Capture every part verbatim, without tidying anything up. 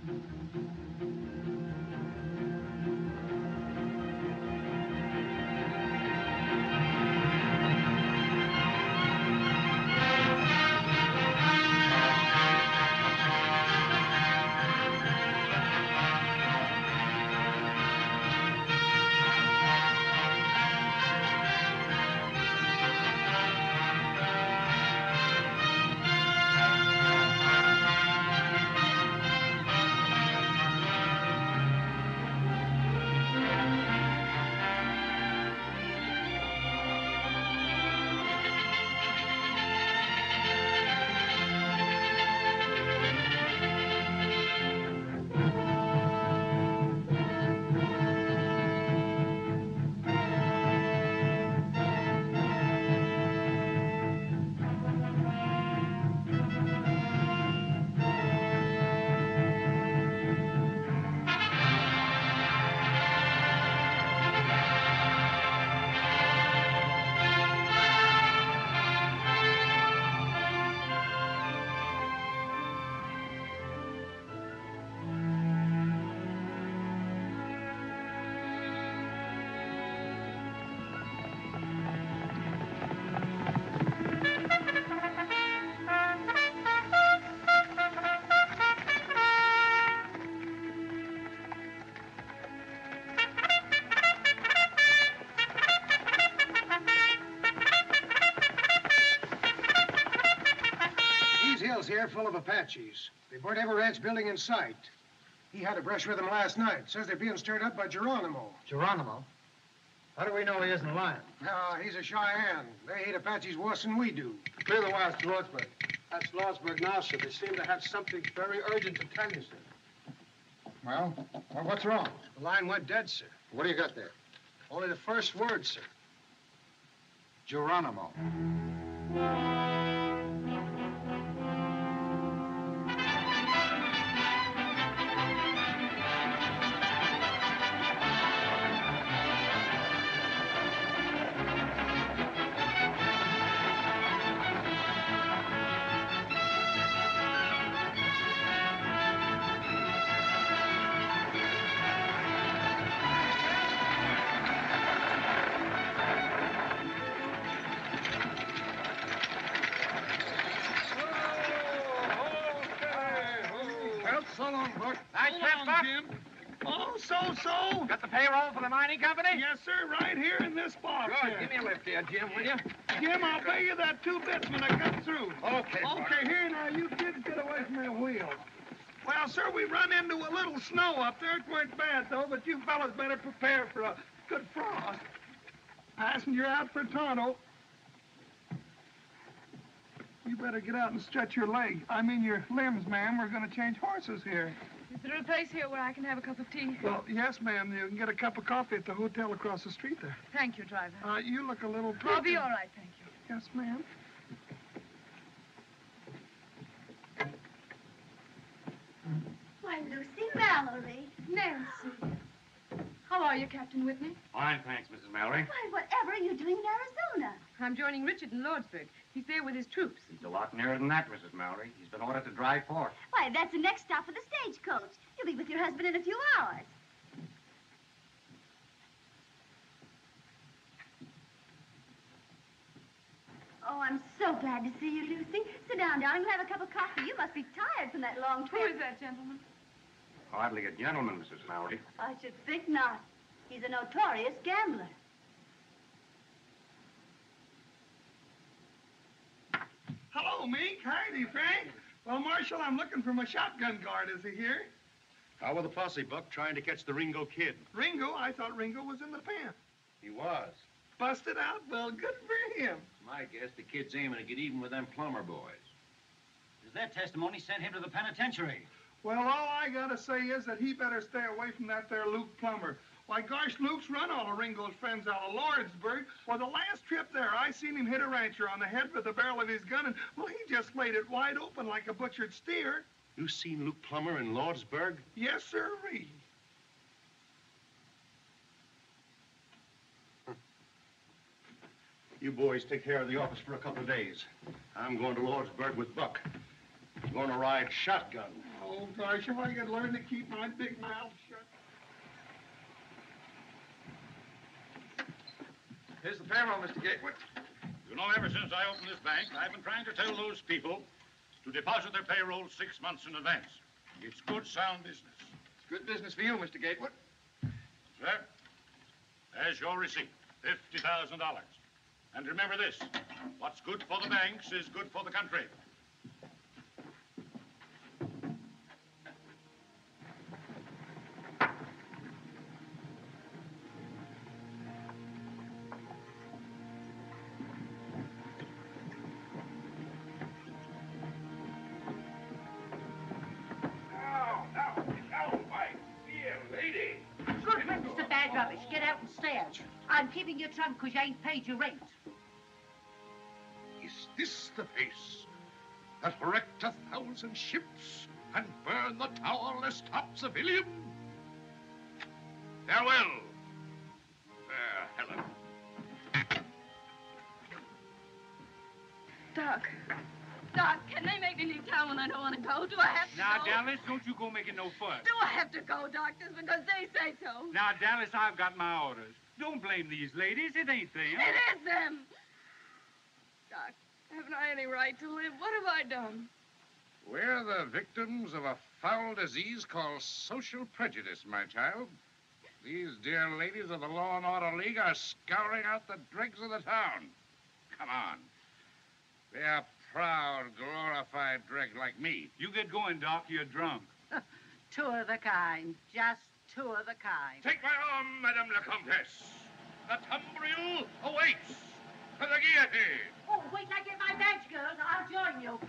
Here full of Apaches. They burnt every ranch building in sight. He had a brush with them last night. Says they're being stirred up by Geronimo. Geronimo? How do we know he isn't lying? No, he's a Cheyenne. They hate Apaches worse than we do. Clear the wires to Lordsburg. That's Lordsburg now, sir. They seem to have something very urgent to tell you, sir. Well, well, what's wrong? The line went dead, sir. What do you got there? Only the first word, sir. Geronimo. So-so. Got the payroll for the mining company? Yes, sir, right here in this box. Good. Here. Give me a lift here, Jim, will you? Jim, I'll pay you that two bits when I come through. Okay, Okay, here now, you kids get away from that wheel. Well, sir, we run into a little snow up there. It weren't bad, though, but you fellas better prepare for a good frost. Passenger out for Tonto. You better get out and stretch your leg. I mean your limbs, ma'am. We're going to change horses here. Is there a place here where I can have a cup of tea? Well, yes, ma'am. You can get a cup of coffee at the hotel across the street there. Thank you, driver. Uh, you look a little... I'll be all right, thank you. Yes, ma'am. Why, Lucy Mallory. Nancy. How are you, Captain Whitney? Fine, thanks, Missus Mallory. Why, whatever are you doing in Arizona? I'm joining Richard in Lordsburg. He's there with his troops. He's a lot nearer than that, Missus Mallory. He's been ordered to drive forth. Why, that's the next stop for the stagecoach. You'll be with your husband in a few hours. Oh, I'm so glad to see you, Lucy. Sit down, darling. We'll have a cup of coffee. You must be tired from that long trip. Who is that gentleman? Hardly a gentleman, Missus Mallory. I should think not. He's a notorious gambler. Hello, Mink. Heidi, Frank. Well, Marshal, I'm looking for my shotgun guard. Is he here? How with the posse, Buck, trying to catch the Ringo Kid? Ringo? I thought Ringo was in the pen. He was. Busted out? Well, good for him. My guess the kid's aiming to get even with them plumber boys. Does that testimony send him to the penitentiary? Well, all I gotta say is that he better stay away from that there Luke Plummer. Why, gosh, Luke's run all of Ringo's friends out of Lordsburg. Well, the last trip there, I seen him hit a rancher on the head with the barrel of his gun, and, well, he just laid it wide open like a butchered steer. You seen Luke Plummer in Lordsburg? Yes, sirree. You boys take care of the office for a couple of days. I'm going to Lordsburg with Buck. I'm going to ride shotgun. Oh, gosh, if I could learn to keep my big mouth shut. Here's the payroll, Mister Gatewood. You know, ever since I opened this bank, I've been trying to tell those people to deposit their payroll six months in advance. It's good, sound business. It's good business for you, Mister Gatewood. Sir, there's your receipt, fifty thousand dollars. And remember this, what's good for the banks is good for the country. Rubbish. Get out and stand. I'm keeping your trunk because you ain't paid your rent. Is this the face that wrecked a thousand ships and burned the towerless tops of Ilium? Farewell, fair Helen. Doc. Doc, can they make me leave town when I don't want to go? Do I have to Now, go? Dallas, don't you go making no fuss. Do I have to go, doctors, because they say so? Now, Dallas, I've got my orders. Don't blame these ladies. It ain't them. It is them. Doc, haven't I any right to live? What have I done? We're the victims of a foul disease called social prejudice, my child. These dear ladies of the Law and Order League are scouring out the dregs of the town. Come on. They are proud, glorified dregs like me. You get going, Doc. You're drunk. Two of the kind. Just two of the kind. Take my arm, Madame la Comtesse. The tumbril awaits for the guillotine. Oh, wait till I get my badge, girls. I'll join you.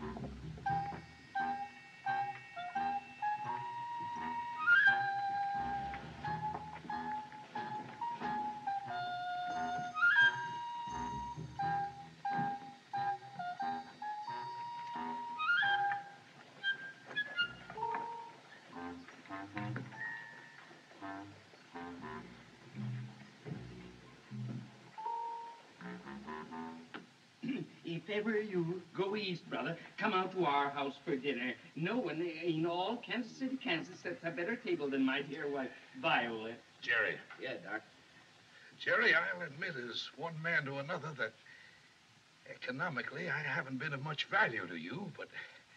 If ever you go east, brother, come out to our house for dinner. No one in all Kansas City, Kansas sets a better table than my dear wife, Viola. Jerry. Yeah, Doc. Jerry, I'll admit as one man to another that economically I haven't been of much value to you, but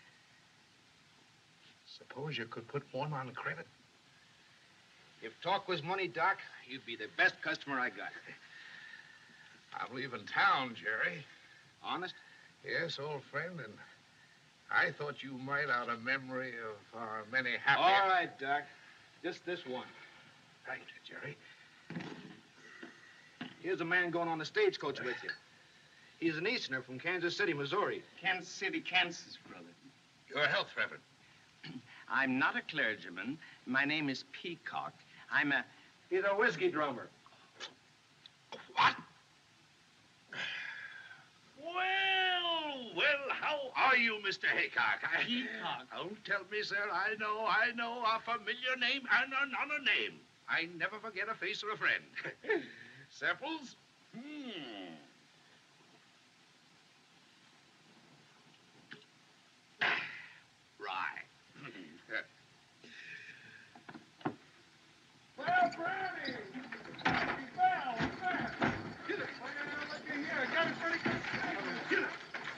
suppose you could put one on credit. If talk was money, Doc, you'd be the best customer I got. I'm leaving town, Jerry. Honest? Yes, old friend, and I thought you might, out of memory of our many happy... All right, Doc. Just this one. Right, Jerry. Here's a man going on the stagecoach with you. He's an Easterner from Kansas City, Missouri. Kansas City, Kansas, brother. Your health, Reverend. I'm not a clergyman. My name is Peacock. I'm a... He's a whiskey drummer. What? Well, well, how are you, Mister Haycock? I... Peacock. Don't tell me, sir. I know, I know a familiar name and another name. I never forget a face or a friend. Samples? Hmm. Right. Well, Brownie! Happy Bell, what's that? Get it. Look at look at here. Got a pretty good steak. Get it.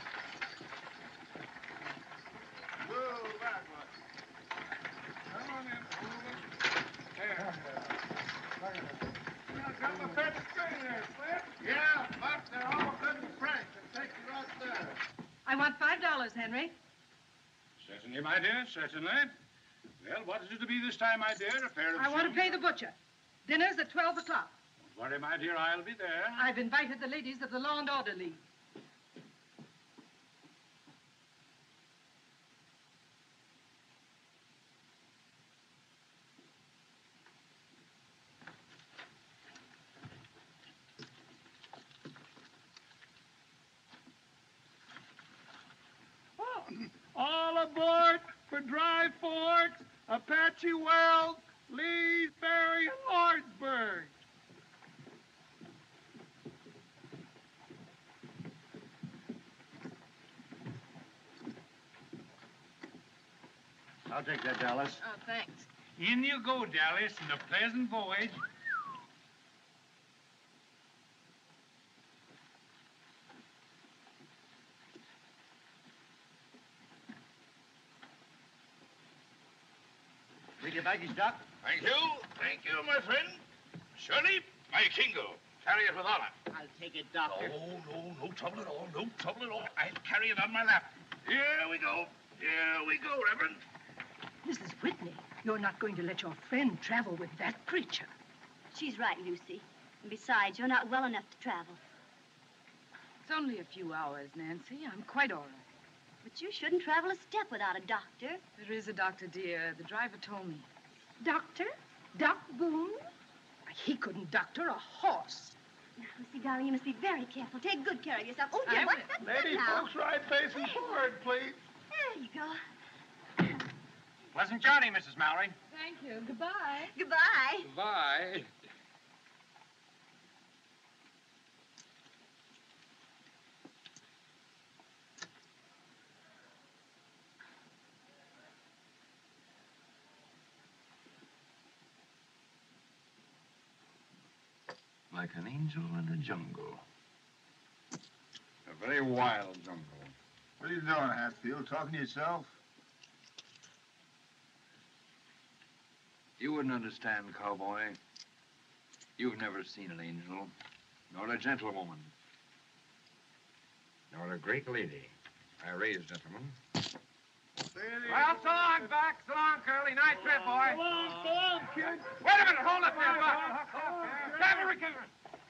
Whoa, back one. Come on in. Move it. There. Look at that. Now, got my pet string there, Flip. Yeah, but they're all good and frank. They take you right there. I want five dollars, Henry. Certainly, my dear, certainly. Well, what is it to be this time, my dear? A pair of I want to shoes? pay the butcher. Dinner's at twelve o'clock. Don't worry, my dear, I'll be there. I've invited the ladies of the Law and Order League. All aboard for Dry Forks, Apache Wells, Leesbury, and Lordsburg. I'll take that, Dallas. Oh, thanks. In you go, Dallas, and a pleasant voyage. Read your baggage, Doc. Thank you. Thank you, my friend. Shirley, my Kingo. Carry it with honor. I'll take it, Doctor. No, no, no trouble at all. No trouble at all. I'll carry it on my lap. Here we go. Here we go, Reverend. Missus Whitney, you're not going to let your friend travel with that creature. She's right, Lucy. And besides, you're not well enough to travel. It's only a few hours, Nancy. I'm quite all right. But you shouldn't travel a step without a doctor. There is a doctor, dear. The driver told me. Doctor? Doc Boone? He couldn't doctor a horse. Now, Lucy, darling, you must be very careful. Take good care of yourself. Oh, dear, I what's will. that Lady now? folks, right facing forward, please. There you go. Pleasant journey, Missus Mallory. Thank you. Goodbye. Goodbye. Bye. Like an angel in a jungle. A very wild jungle. What are you doing, Hatfield? Talking to yourself? You wouldn't understand, cowboy. You've never seen an angel, nor a gentlewoman, nor a great lady. I raised gentlemen. Well, so long, Buck. So long, Curly. Nice trip, boy. Come on, come on, kid. Wait a minute. Hold up there, Buck. Cavalry cannon.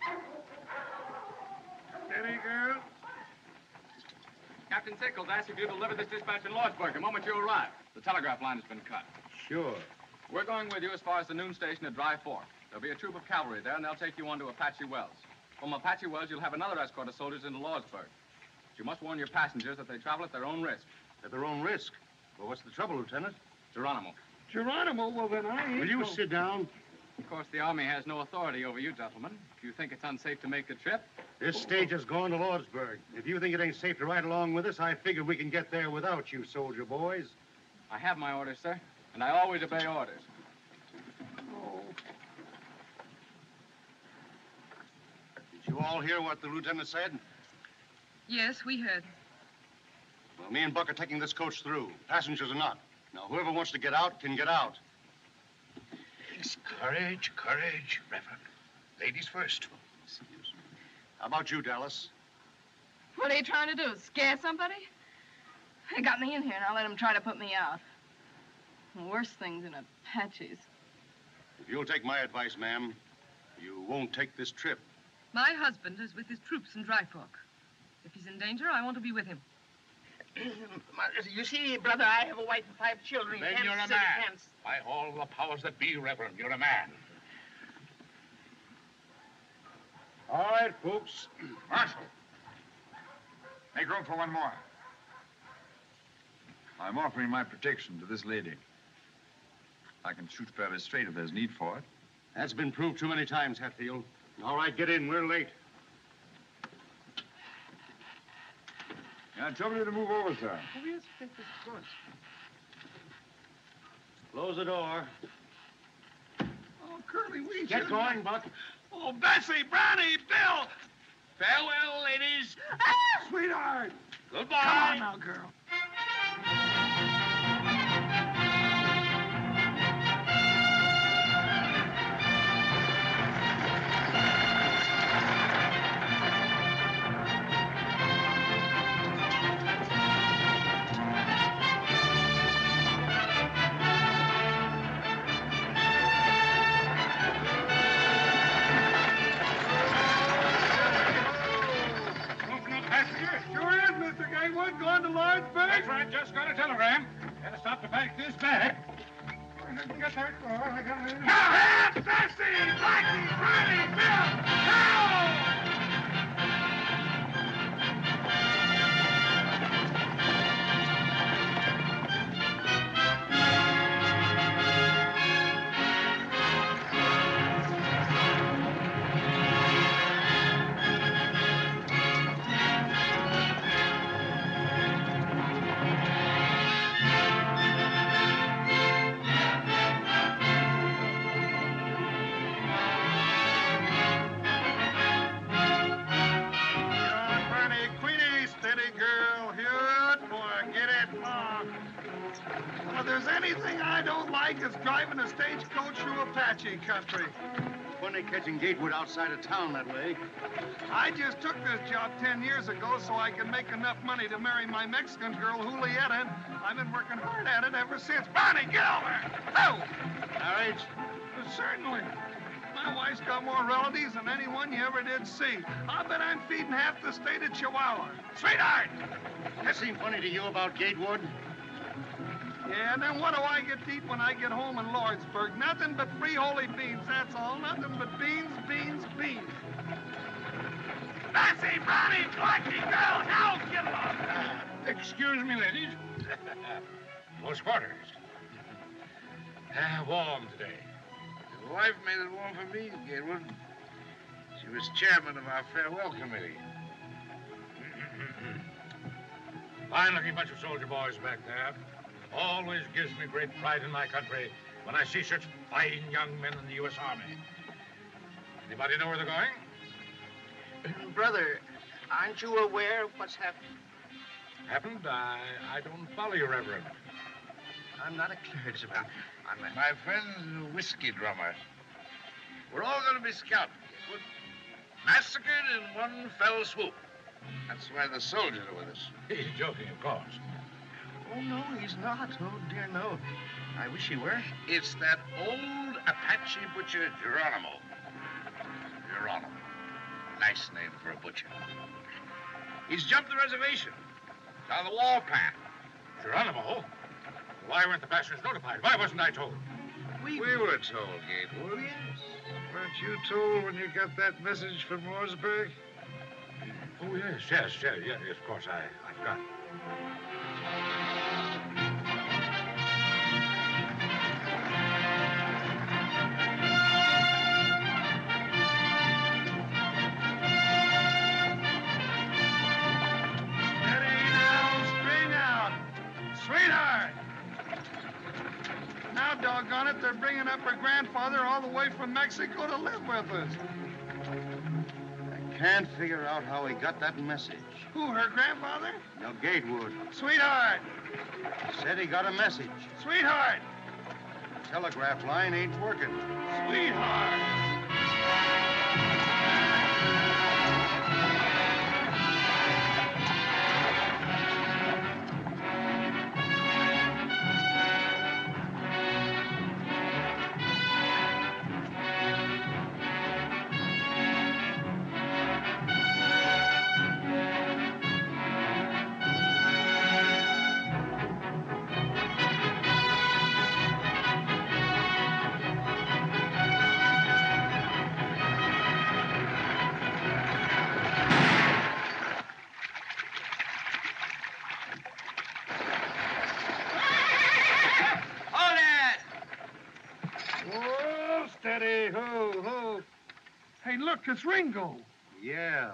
Steady, girl. Captain Sickles asked if you deliver this dispatch in Lordsburg the moment you arrive. The telegraph line has been cut. Sure. We're going with you as far as the noon station at Dry Fork. There'll be a troop of cavalry there, and they'll take you on to Apache Wells. From Apache Wells, you'll have another escort of soldiers into Lordsburg. But you must warn your passengers that they travel at their own risk. At their own risk? Well, what's the trouble, Lieutenant? Geronimo. Geronimo, well, then I ain't Will you go- sit down? Of course, the Army has no authority over you, gentlemen. If you think it's unsafe to make the trip, This stage has gone to Lordsburg. If you think it ain't safe to ride along with us, I figure we can get there without you, soldier boys. I have my orders, sir, and I always obey orders. Did you all hear what the lieutenant said? Yes, we heard. Well, me and Buck are taking this coach through. Passengers are not. Now, whoever wants to get out can get out. Courage, courage, Reverend. Ladies first. How about you, Dallas? What are you trying to do? Scare somebody? They got me in here, and I'll let them try to put me out. Worse things than Apaches. If you'll take my advice, ma'am, you won't take this trip. My husband is with his troops in Dry Fork. If he's in danger, I want to be with him. You see, brother, I have a wife and five children. Then Kansas you're a City, man. Kansas. By all the powers that be, Reverend, you're a man. All right, folks. Marshal, make room for one more. I'm offering my protection to this lady. I can shoot fairly straight if there's need for it. That's been proved too many times, Hatfield. All right, get in. We're late. Yeah, trouble you to move over, sir. Oh, yes, yes, yes, of course. Close the door. Oh, Curly, we Get should- going, Buck. Oh, Bessie, Brownie, Bill. Farewell, ladies. Ah! Sweetheart. Goodbye. Come on now, girl. Sure is, Mister Gatewood. Going to Lordsburg? That's right, just got a telegram. Gotta stop to pack this bag. Get that car. I got it. Now, Bessie, Blackie, Riley, Bill, now! like is driving a stagecoach through Apache country. Funny catching Gatewood outside of town that way. I just took this job ten years ago so I could make enough money to marry my Mexican girl, Julieta, and I've been working hard at it ever since. Bonnie, get over! Oh! Marriage? Certainly. My wife's got more relatives than anyone you ever did see. I bet I'm feeding half the state of Chihuahua. Sweetheart! That seem funny to you about Gatewood? Yeah, then what do I get to eat when I get home in Lordsburg? Nothing but free holy beans, that's all. Nothing but beans, beans, beans. Bessie, Bonnie, Blackie, girl, now get along. Uh, excuse me, ladies. Close quarters. Uh, warm today. Your wife made it warm for me, Gatewood. She was chairman of our farewell committee. Fine-looking bunch of soldier boys back there. Always gives me great pride in my country when I see such fine young men in the U S Army. Anybody know where they're going? Brother, aren't you aware of what's happened? Happened? I, I don't follow you, Reverend. I'm not a clergyman. I'm a... My friend's a whiskey drummer. We're all going to be scalped. Massacred in one fell swoop. That's why the soldiers are with us. He's joking, of course. Oh, no, he's not. Oh, dear, no. I wish he were. It's that old Apache butcher, Geronimo. Geronimo. Nice name for a butcher. He's jumped the reservation. Down the warpath. Geronimo? Why weren't the passengers notified? Why wasn't I told? We, we were told, Gatewood. Yes. Weren't you told when you got that message from Lordsburg? Oh, yes, yes, yes, yes, yes, of course, I, I forgot. Steady now, string out. Sweetheart! Now, doggone it, they're bringing up her grandfather all the way from Mexico to live with us. Can't figure out how he got that message. Who, her grandfather? No, Gatewood. Sweetheart! Said he got a message. Sweetheart! Telegraph line ain't working. Sweetheart! Steady, ho, ho. Hey, look, it's Ringo. Yeah.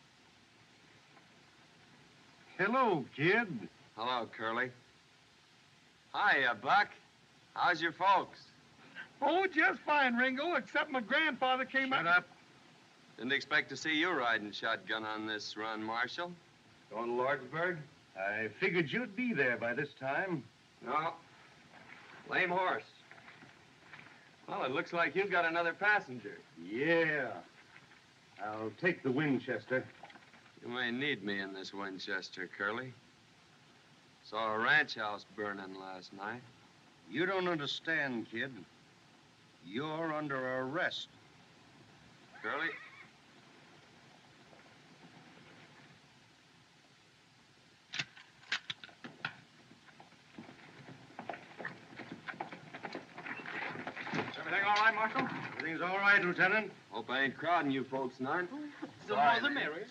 Hello, kid. Hello, Curly. Hiya, Buck. How's your folks? Oh, just fine, Ringo, except my grandfather came Shut up... up. Didn't expect to see you riding shotgun on this run, Marshal. Going to Lordsburg? I figured you'd be there by this time. No. Lame horse. Well, it looks like you've got another passenger. Yeah. I'll take the Winchester. You may need me in this Winchester, Curly. Saw a ranch house burning last night. You don't understand, kid. You're under arrest. Curly? Everything all right, Marshal? Everything's all right, Lieutenant. Hope I ain't crowding you folks none. The more the merrier.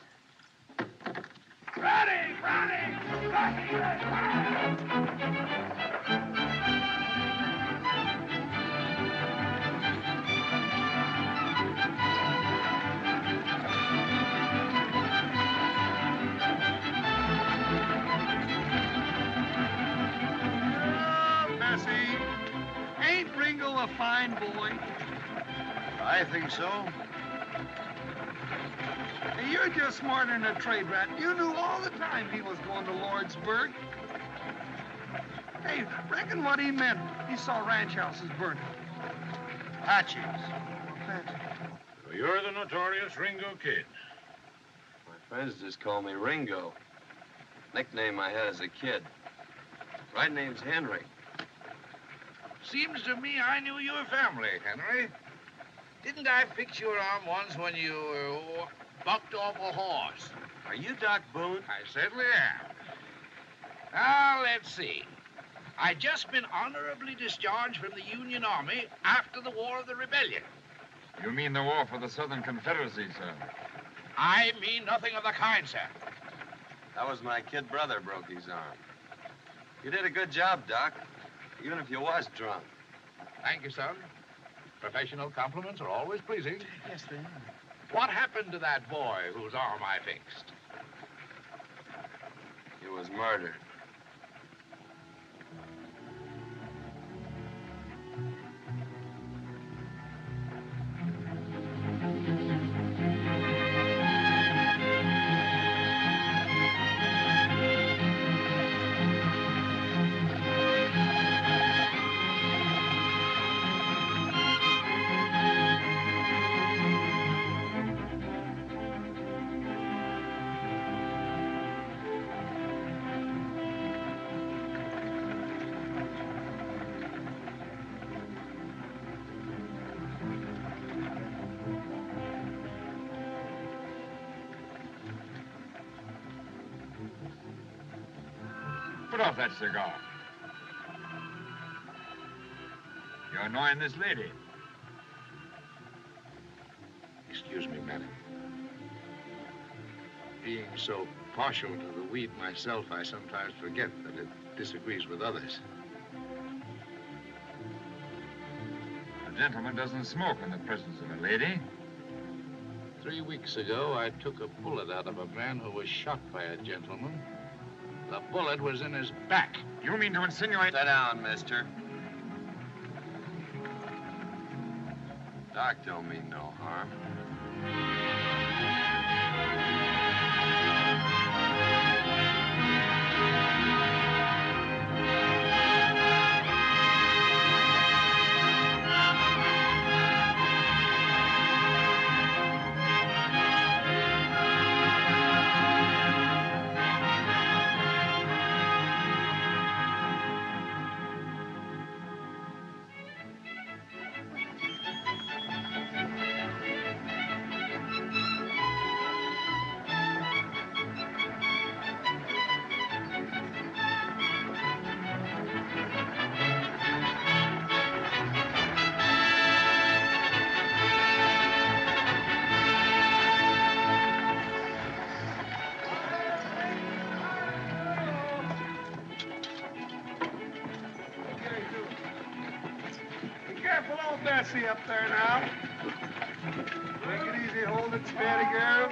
Ready, ready! Oh, Bessie, ain't Ringo a fine boy? I think so. Hey, you're just smarter than a trade rat. You knew all the time he was going to Lordsburg. Hey, reckon what he meant He saw ranch houses burning. Apaches. Apache. So you're the notorious Ringo Kid. My friends just call me Ringo. Nickname I had as a kid. Right name's Henry. Seems to me I knew your family, Henry. Didn't I fix your arm once when you uh, bucked off a horse? Are you Doc Boone? I certainly am. Now, let's see. I just been honorably discharged from the Union Army after the War of the Rebellion. You mean the war for the Southern Confederacy, sir? I mean nothing of the kind, sir. That was my kid brother broke his arm. You did a good job, Doc, even if you was drunk. Thank you, son. Professional compliments are always pleasing. Yes, they are. What happened to that boy whose arm I fixed? He was murdered. Put off that cigar. You're annoying this lady. Excuse me, madam. Being so partial to the weed myself, I sometimes forget that it disagrees with others. A gentleman doesn't smoke in the presence of a lady. Three weeks ago, I took a bullet out of a man who was shot by a gentleman. The bullet was in his back. You mean to insinuate... Sit down, mister. Doc don't mean no harm. Bessie up there now. Take it easy, hold it steady, girl.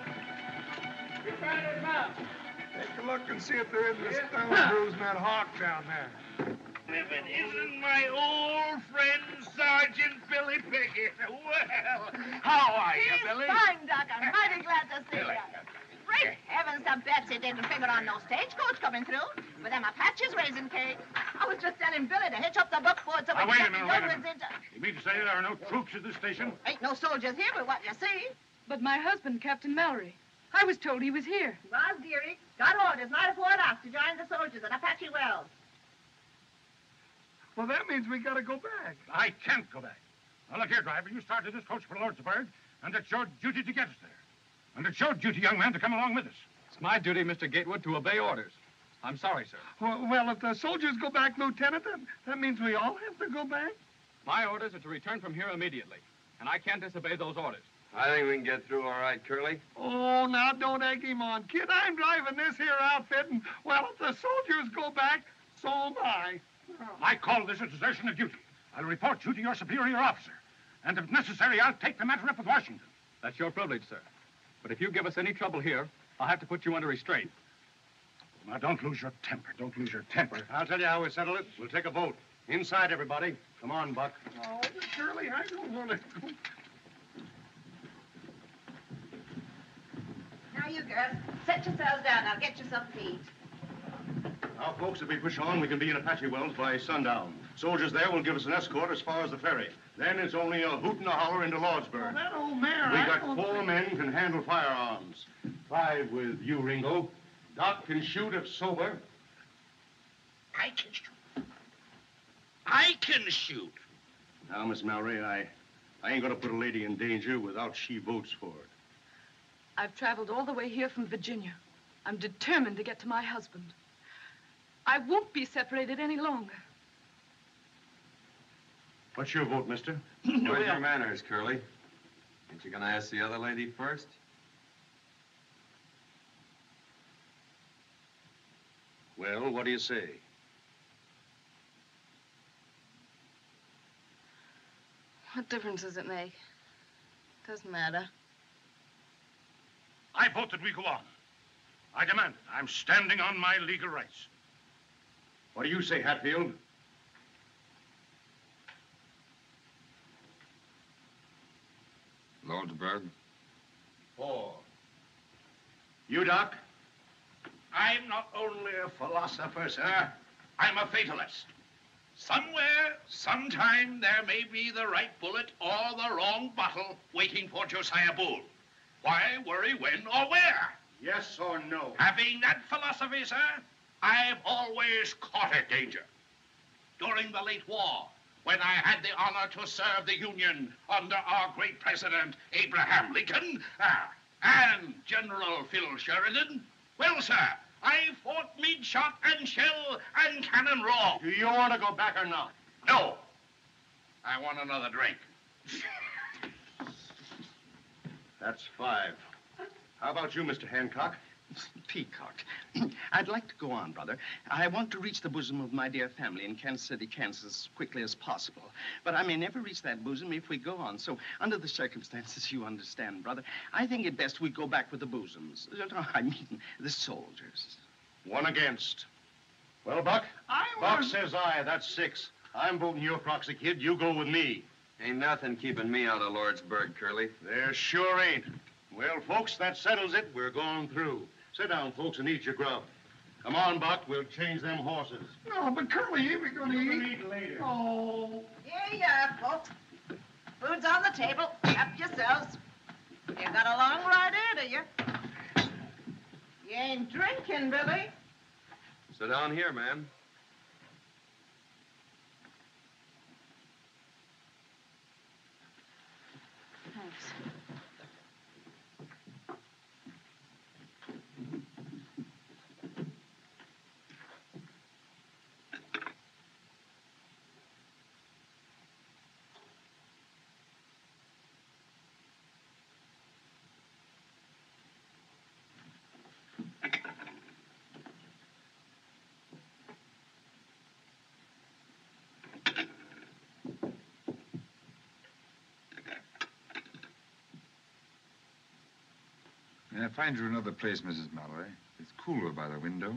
Take a look and see if there isn't a stone bruise in that hawk down there. If it isn't my old friend, Sergeant Billy Pickett. Well, how are you, He's Billy? fine, Doc. I'm mighty glad to see you. Great heavens, the Betsy didn't figure on no stagecoach coming through. With them Apaches raising cake. I was just telling Billy to hitch up the buckboard so Now, we wait a can minute, get wait a the minute. into... You mean to say there are no troops at this station? Ain't no soldiers here but what you see. But my husband, Captain Mallory, I was told he was here. Was, dearie. Got orders night before last to join the soldiers at Apache Wells. Well, that means we gotta go back. I can't go back. Now, look here, driver. You started this coach for Lordsburg, and it's your duty to get us there. And it's your duty, young man, to come along with us. It's my duty, Mister Gatewood, to obey orders. I'm sorry, sir. Well, well, if the soldiers go back, Lieutenant, then that means we all have to go back? My orders are to return from here immediately, and I can't disobey those orders. I think we can get through all right, Curly. Oh, now don't egg him on, kid. I'm driving this here outfit, and, well, if the soldiers go back, so am I. I call this a desertion of duty. I'll report you to your superior officer. And if necessary, I'll take the matter up with Washington. That's your privilege, sir. But if you give us any trouble here, I'll have to put you under restraint. Now, don't lose your temper. Don't lose your temper. I'll tell you how we settle it. We'll take a vote. Inside, everybody. Come on, Buck. Oh, but Curly, I don't want to go. Now, you girls, set yourselves down. I'll get you something to eat. Now, folks, if we push on, we can be in Apache Wells by sundown. Soldiers there will give us an escort as far as the ferry. Then it's only a hoot and a holler into Lordsburg. Well, that old mare, We I got don't four think- men can handle firearms. Five with you, Ringo. Doc can shoot if sober. I can shoot. I can shoot. Now, Miss Mallory, I, I ain't gonna put a lady in danger without she votes for it. I've traveled all the way here from Virginia. I'm determined to get to my husband. I won't be separated any longer. What's your vote, mister? Where's your manners, Curly? Ain't you gonna ask the other lady first? Well, what do you say? What difference does it make? Doesn't matter. I vote that we go on. I demand it. I'm standing on my legal rights. What do you say, Hatfield? Lordsburg. Four. You, Doc? I'm not only a philosopher, sir. I'm a fatalist. Somewhere, sometime, there may be the right bullet or the wrong bottle waiting for Josiah Boone. Why worry when or where? Yes or no? Having that philosophy, sir, I've always courted danger. During the late war, when I had the honor to serve the Union under our great president, Abraham Lincoln, ah, and General Phil Sheridan, well, sir, I fought meat shot and shell and cannon raw. Do you want to go back or not? No. I want another drink. That's five. How about you, Mister Hancock? Peacock. I'd like to go on, brother. I want to reach the bosom of my dear family in Kansas City, Kansas, as quickly as possible. But I may never reach that bosom if we go on. So, under the circumstances, you understand, brother, I think it best we go back with the bosoms. I mean, the soldiers. One against. Well, Buck? I Buck was... says aye. That's six. I'm voting your proxy, kid. You go with me. Ain't nothing keeping me out of Lordsburg, Curly. There sure ain't. Well, folks, that settles it. We're going through. Sit down, folks, and eat your grub. Come on, Buck. We'll change them horses. No, but Curly, you ain't gonna You're eat. gonna eat later. Oh. Here you are, folks. Food's on the table. Help yourselves. You got a long ride ahead of you. You ain't drinking, Billy. Sit down here, man. Thanks. May I find you another place, Missus Mallory? It's cooler by the window.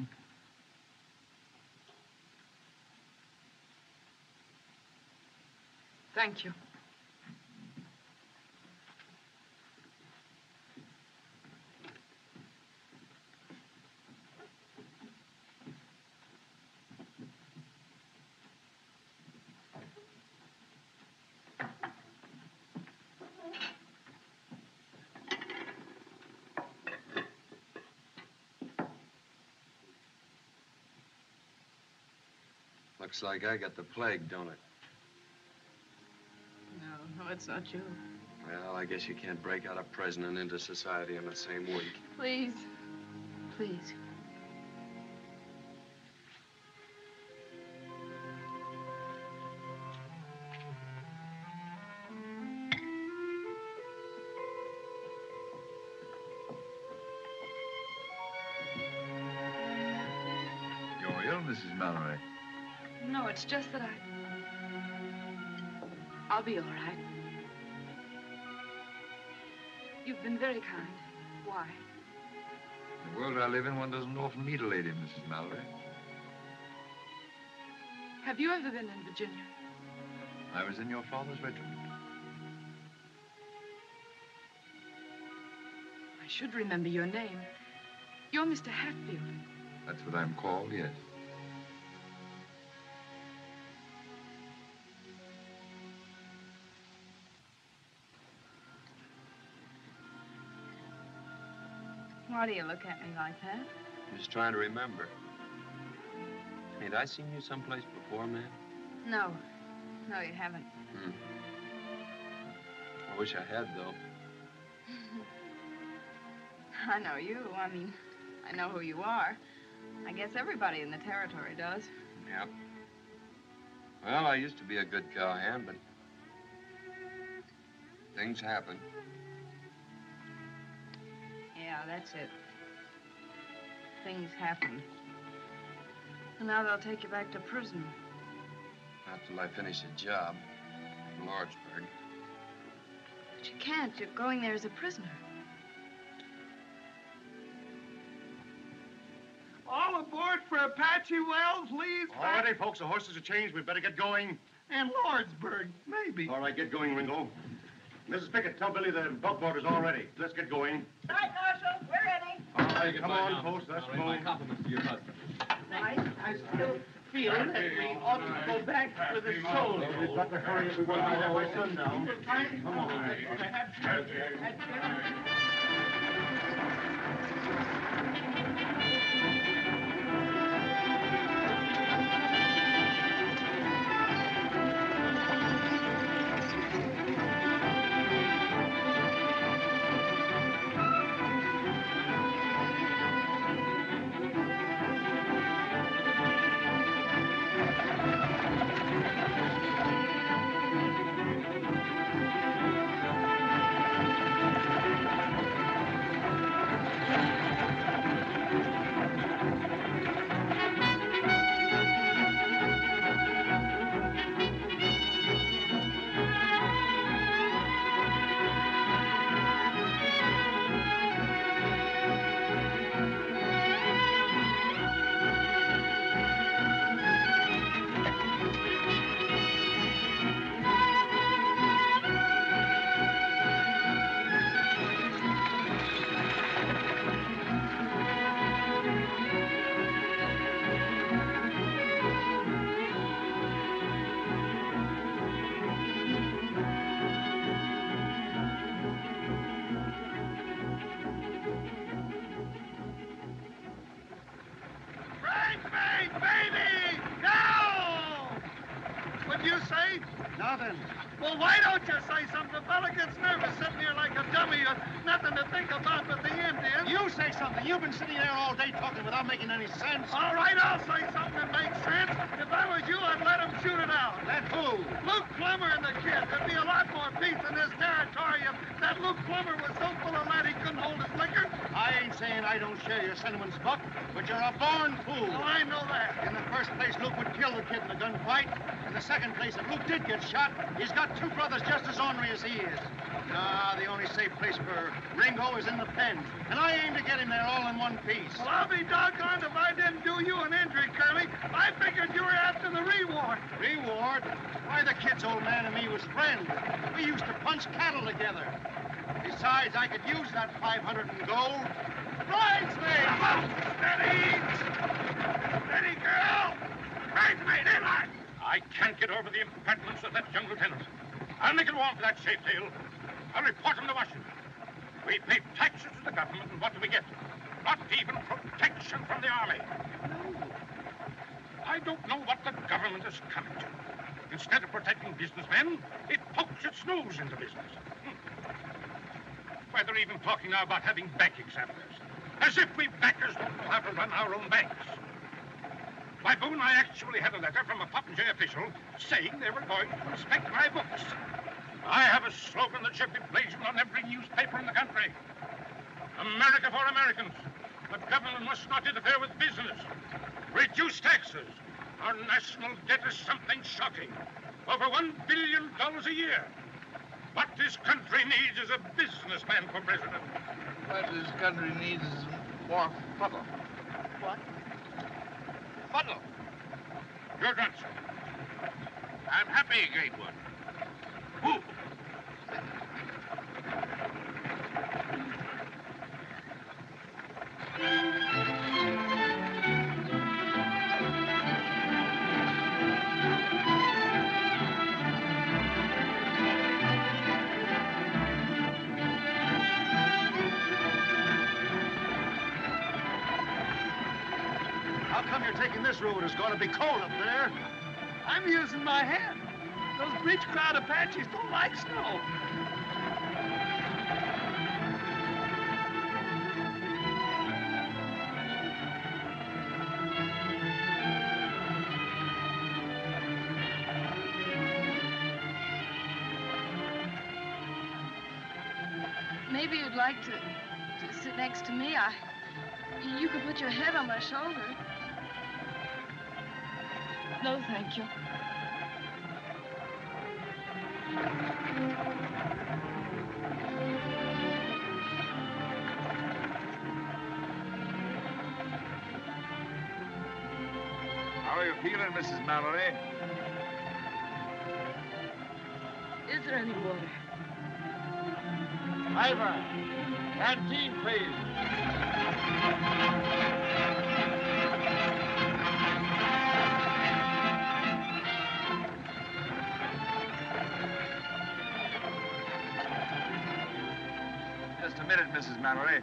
Thank you. Looks like I got the plague, don't it? No, no, it's not you. Well, I guess you can't break out a president into society in the same week. Please. Please. You're ill, Missus Mallory. No, it's just that I... I'll be all right. You've been very kind. Why? The world I live in, one doesn't often meet a lady, Missus Mallory. Have you ever been in Virginia? I was in your father's regiment. I should remember your name. You're Mister Hatfield. That's what I'm called, yes. Why do you look at me like that? Just trying to remember. Ain't I seen you someplace before, man? No. No, you haven't. Hmm. I wish I had, though. I know you. I mean, I know who you are. I guess everybody in the territory does. Yep. Well, I used to be a good cowhand, but things happen. Yeah, that's it. Things happen. And now they'll take you back to prison. Not till I finish the job in Lordsburg. But you can't. You're going there as a prisoner. All aboard for Apache Wells, Lee's. All righty, folks. The horses are changed. We better get going. And Lordsburg, maybe. All right, get going, Ringo. Missus Pickett, tell Billy the buckboard is all ready. Let's get going. Right, Marshal. We're ready. All right, come on, folks. Let's I'll go. my compliments to your husband. I, I still feel that we ought to go back for the soldiers. We've got to hurry if we want to get our sundown. Come on. Nothing. Well, why don't you say something? The fella gets nervous sitting here like a dummy. Uh, nothing to think about but the Indians. You say something. You've been sitting there all day talking without making any sense. All right, I'll say something that makes sense. If I was you, I'd let him shoot it out. Let who? Luke Plummer and the kid. There'd be a lot more peace in this territory if that Luke Plummer was so full of lead he couldn't hold his liquor. I ain't saying I don't share your sentiments, Buck, but you're a born fool. Well, I know that. In the first place, Luke would kill the kid in a gunfight. In the second place, if Luke did get shot, he's got two brothers just as ornery as he is. Nah, the only safe place for Ringo is in the pen, and I aim to get him there all in one piece. Well, I'll be doggone if I didn't do you an injury, Curly. I figured you were after the reward. Reward? Why, the kid's old man and me was friends. We used to punch cattle together. Besides, I could use that five hundred in gold. Bridesmaid! Steady! Steady, girl! Bridesmaid, in line! I can't get over the impertinence of that young lieutenant. I'll make it warm for that Sheffield. I'll report him to Washington. We pay taxes to the government, and what do we get? Not even protection from the army. I don't know what the government is coming to. Instead of protecting businessmen, it pokes its nose into business. Hmm. Why, they're even talking now about having bank examiners. As if we bankers don't know how to run our own banks. Why, Boone, I actually had a letter from a Popinjay official saying they were going to inspect my books. I have a slogan that should be blazoned on every newspaper in the country. America for Americans. The government must not interfere with business. Reduce taxes. Our national debt is something shocking. Over one billion dollars a year. What this country needs is a businessman for president. What this country needs is more fuddle. What? Fuddle. You're drunk, sir. I'm happy, great one. Who? taking this road. It's going to be cold up there. I'm using my hand. Those breech crowd Apaches don't like snow. Maybe you'd like to, to sit next to me. I, you could put your head on my shoulder. No, thank you. How are you feeling, Missus Mallory? Is there any water? Ivor, canteen, please. Just a minute, Missus Mallory.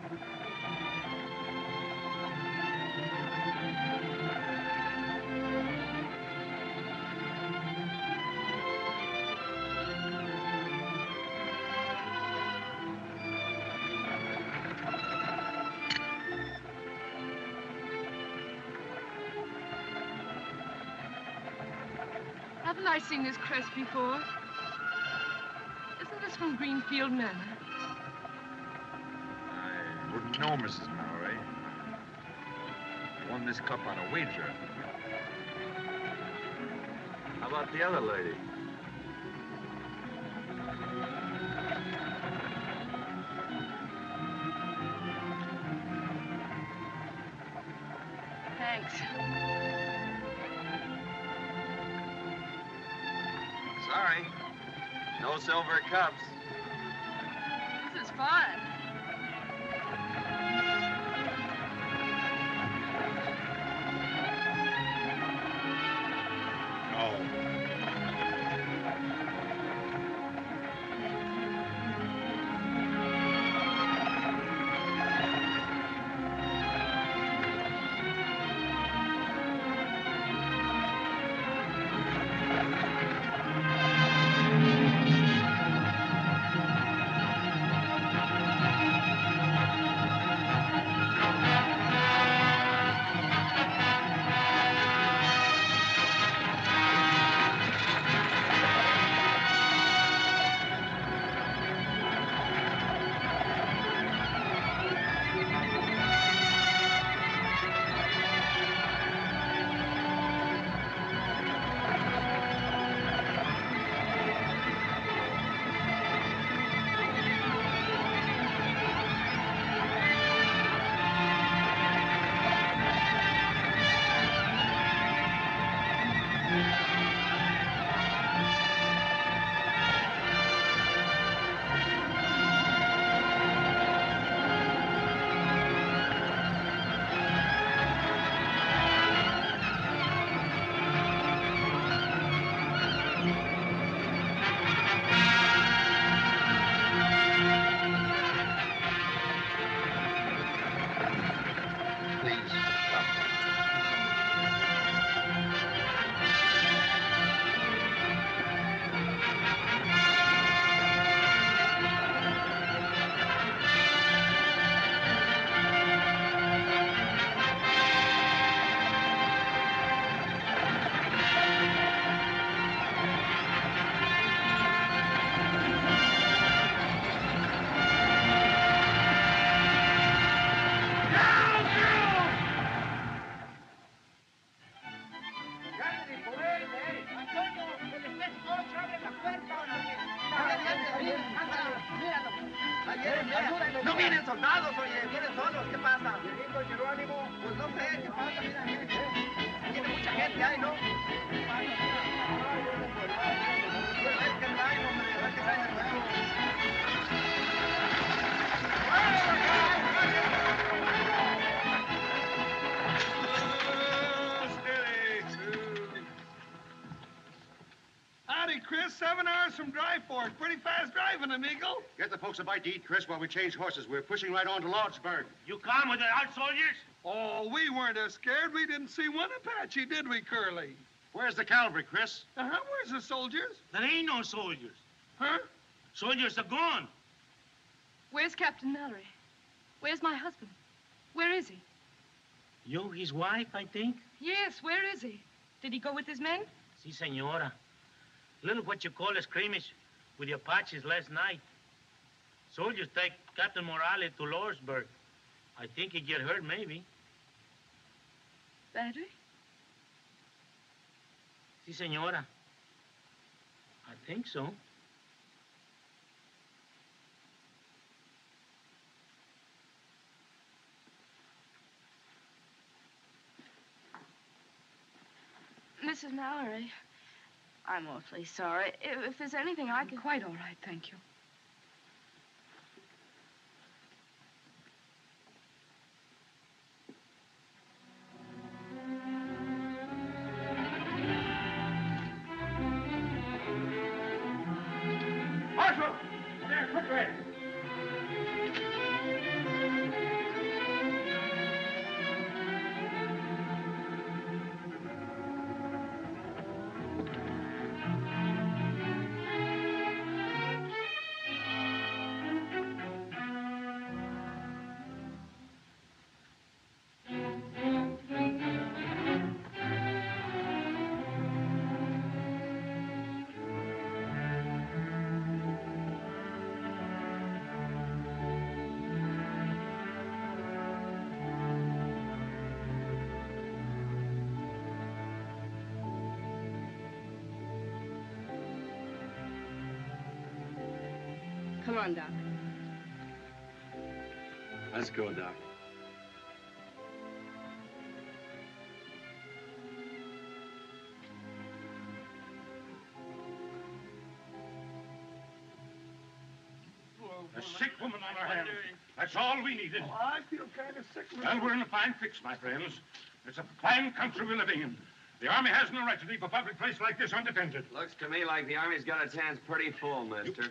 Haven't I seen this crest before? Isn't this from Greenfield Manor? I wouldn't know, Missus Mallory. I won this cup on a wager. How about the other lady? Thanks. Sorry. No silver cups. This is fun. No vienen soldados, oye, vienen solos. ¿Qué pasa? Jerónimo, pues no sé, ¿qué pasa? Mira, mira. Tiene mucha gente ahí, ¿no? ¿Qué pasa? Pues a ver qué traen, hombre, a ver qué traen de nuevo. Howdy, Chris. Seven hours from Dry Fork. Pretty fast driving, amigo. Get the folks a bite to eat, Chris, while we change horses. We're pushing right on to Lordsburg. You come with the out soldiers? Oh, we weren't as scared. We didn't see one Apache, did we, Curly? Where's the cavalry, Chris? Uh-huh. Where's the soldiers? There ain't no soldiers. Huh? Soldiers are gone. Where's Captain Mallory? Where's my husband? Where is he? You, his wife, I think? Yes, where is he? Did he go with his men? Si, senora. Little what you call a skirmish with the Apaches last night. Soldiers take Captain Morales to Lordsburg. I think he get hurt, maybe. Badly? Si, senora. I think so. Missus Mallory, I'm awfully sorry. If, if there's anything I can... Quite all right, thank you. Marshal! There, quickly! Come on, Doc. Let's go, Doc. A sick woman on our hands. That's all we needed. Oh, I feel kind of sick. Well, we're in a fine fix, my friends. It's a fine country we're living in. The Army has no right to leave a public place like this undefended. Looks to me like the Army's got its hands pretty full, mister.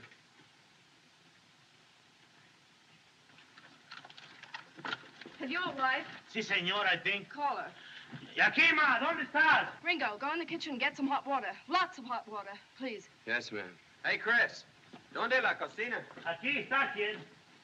Have you a wife? Si, senor, I think. Call her. Yakima, ¿dónde estás? Ringo, go in the kitchen and get some hot water. Lots of hot water, please. Yes, ma'am. Hey, Chris. ¿Dónde la cocina? Aquí está, kid.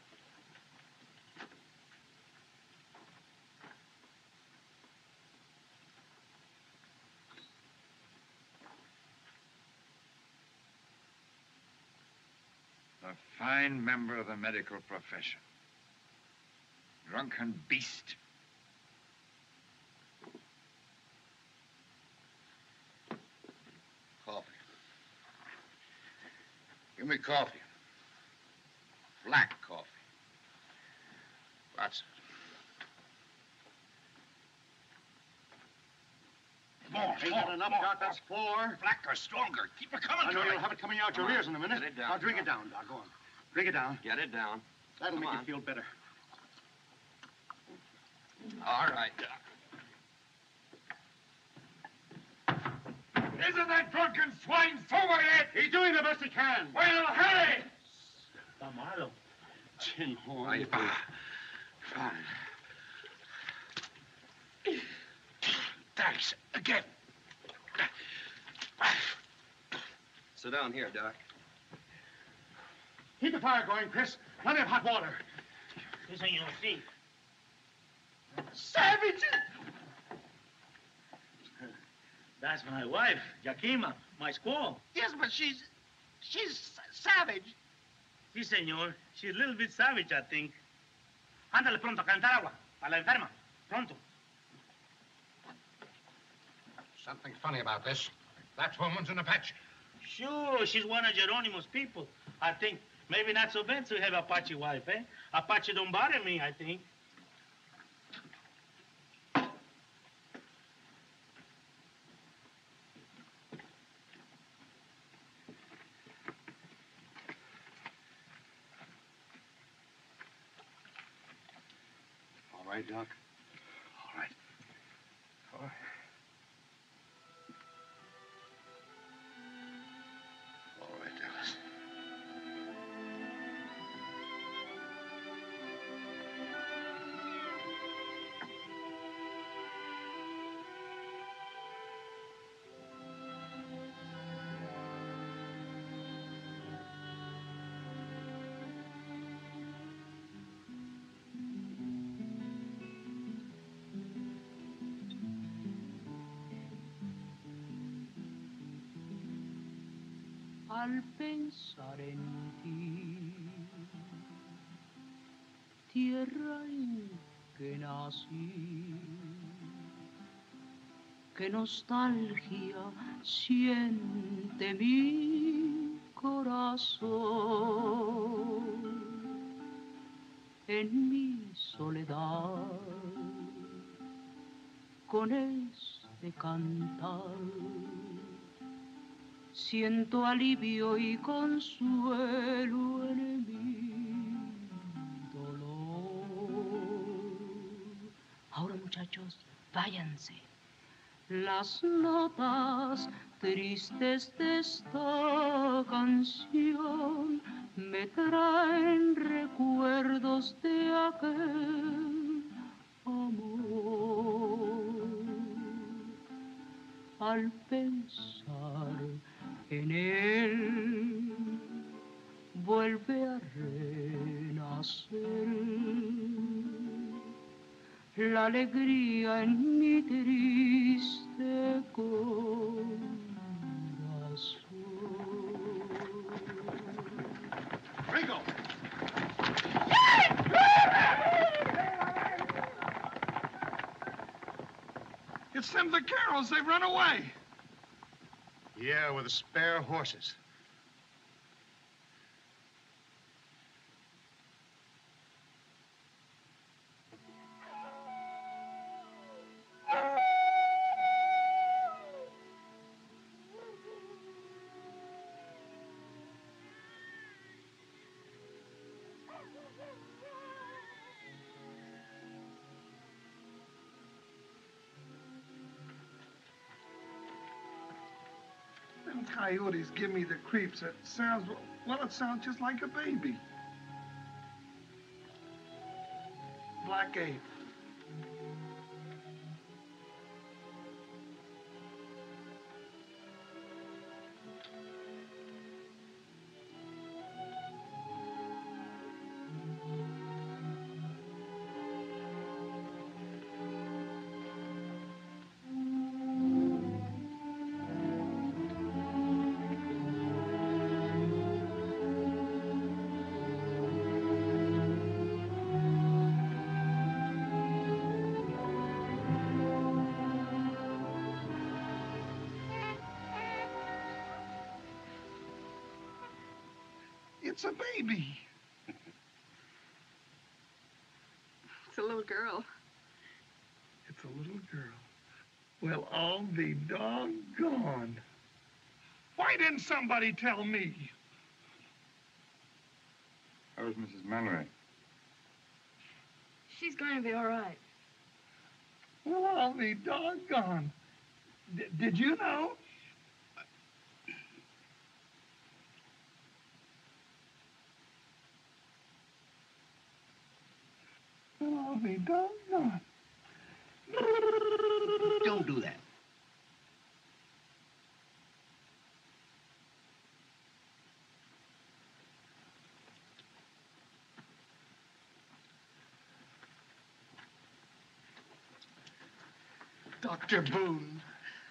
A fine member of the medical profession. Drunken beast. Coffee. Give me coffee. Black coffee. Lots of it. More, Ain't more, that enough, more, Doc? That's four. Blacker, stronger. Keep it coming. I know Curly. you'll have it coming out your Come on. ears in a minute. Get it down, Now drink Doc. it down, Doc. Go on. Drink it down. Get it down. That'll Come make on. you feel better. All right, Doc. Isn't that drunken swine sober yet? He's doing the best he can. Well, hurry! Está malo. Tin horn. How you feel? Fine. Thanks. Again. Sit down here, Doc. Keep the fire going, Chris. Plenty of hot water. Si, senor, si. Savages! That's my wife, Yakima, my squaw. Yes, but she's... she's savage. Si, senor. She's a little bit savage, I think. Ándale pronto, calentar agua. Para la enferma. Pronto. Something funny about this. That woman's an Apache. Sure, she's one of Geronimo's people. I think maybe not so bad to have Apache wife, eh? Apache don't bother me, I think. All right, Doc. All right. All right. All right. al pensar en ti, tierra en que nací. Qué nostalgia siente mi corazón en mi soledad con este cantar. Siento alivio y consuelo en mi dolor. Ahora, muchachos, váyanse. Las notas tristes de esta canción me traen recuerdos de aquel amor. Al pensar en él, vuelve a renacer la alegría en mi triste corazón. Ringo! It's them vaqueros. They've run away. Yeah, with the spare horses. Them coyotes give me the creeps. It sounds, well, it sounds just like a baby. Black Ape. It's a baby. It's a little girl. It's a little girl. Well, I'll be doggone. Why didn't somebody tell me? How is Missus Mallory? She's going to be all right. Well, I'll be doggone. D did you know? Well, I'll be doggone. Don't do that. Doctor Boone.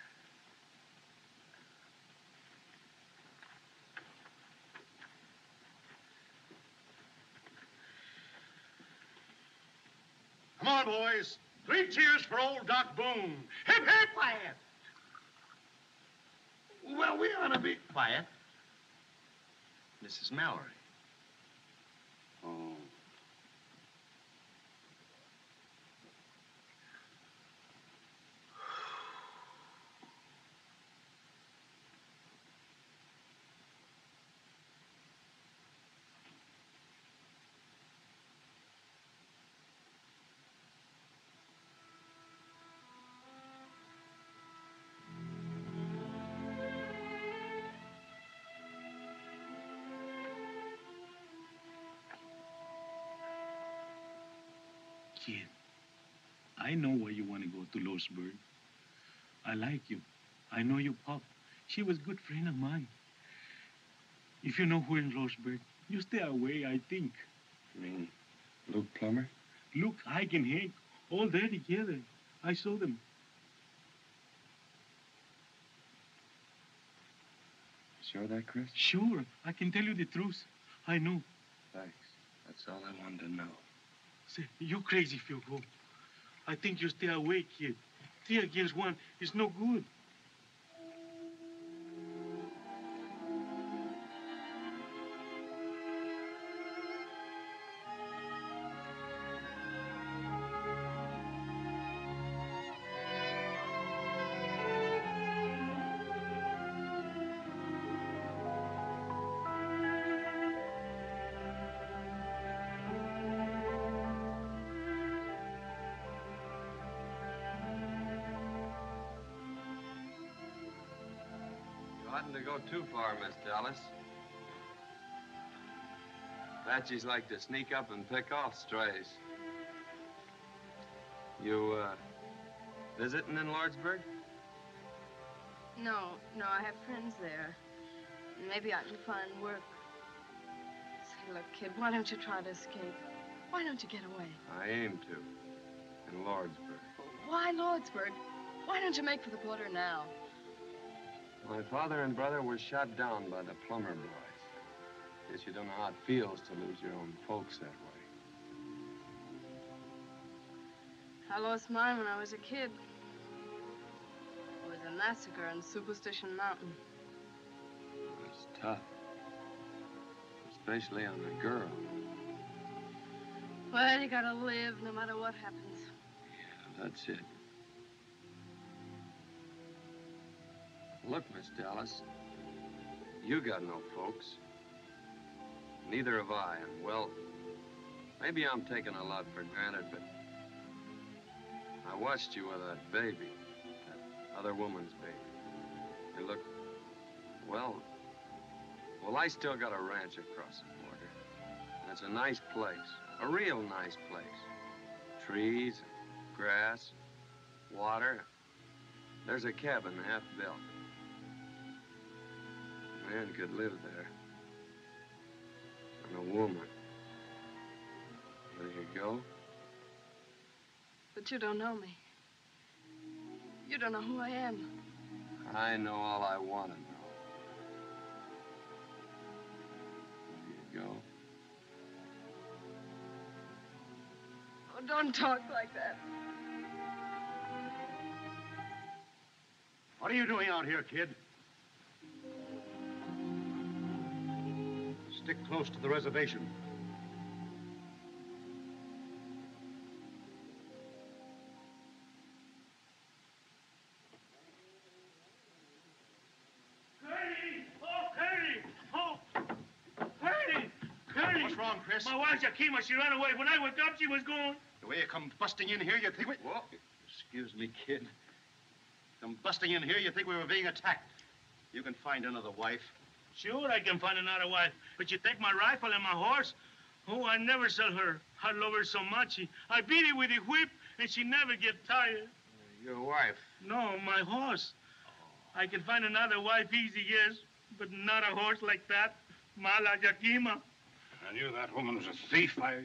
Come on, boys. Three cheers for old Doc Boone. Hip, hip! Quiet. Well, we ought to be... Quiet. Missus Mallory. Oh. Kid, I know why you want to go to Losburg. I like you. I know your pop. She was a good friend of mine. If you know who in Losburg, you stay away, I think. You mean Luke Plummer? Luke, Ike, and Hank, all there together. I saw them. Sure of that, Chris? Sure. I can tell you the truth. I know. Thanks. That's all I wanted to know. Say, you crazy if you go. I think you stay away, kid. Three against one is no good. Oughtn't to go too far, Miss Dallas. Apaches like to sneak up and pick off strays. You, uh, visiting in Lordsburg? No, no, I have friends there. Maybe I can find work. Say, look, kid, why don't you try to escape? Why don't you get away? I aim to. In Lordsburg. Why Lordsburg? Why don't you make for the border now? My father and brother were shot down by the Plummer boys. Guess you don't know how it feels to lose your own folks that way. I lost mine when I was a kid. It was a massacre on Superstition Mountain. It's tough. Especially on a girl. Well, you gotta live no matter what happens. Yeah, that's it. Look, Miss Dallas, you got no folks. Neither have I, and well, maybe I'm taking a lot for granted, but I watched you with that baby, that other woman's baby. You look, well, well, I still got a ranch across the border, and it's a nice place, a real nice place. Trees, grass, water. There's a cabin half built. A man could live there. And a woman. There you go. But you don't know me. You don't know who I am. I know all I want to know. There you go. Oh, don't talk like that. What are you doing out here, kid? Stick close to the reservation. Curly! Oh, Curly! Oh! Curly! Curly! What's wrong, Chris? My wife, Yakima, she ran away. When I woke up, she was gone. The way you come busting in here, you think we... Whoa. Excuse me, kid. Come busting in here, you think we were being attacked. You can find another wife. Sure, I can find another wife. But you take my rifle and my horse? Oh, I never sell her. I love her so much. I beat her with a whip, and she never get tired. Your wife? No, my horse. I can find another wife easy, yes, but not a horse like that. Mala Yakima. I knew that woman was a thief. I...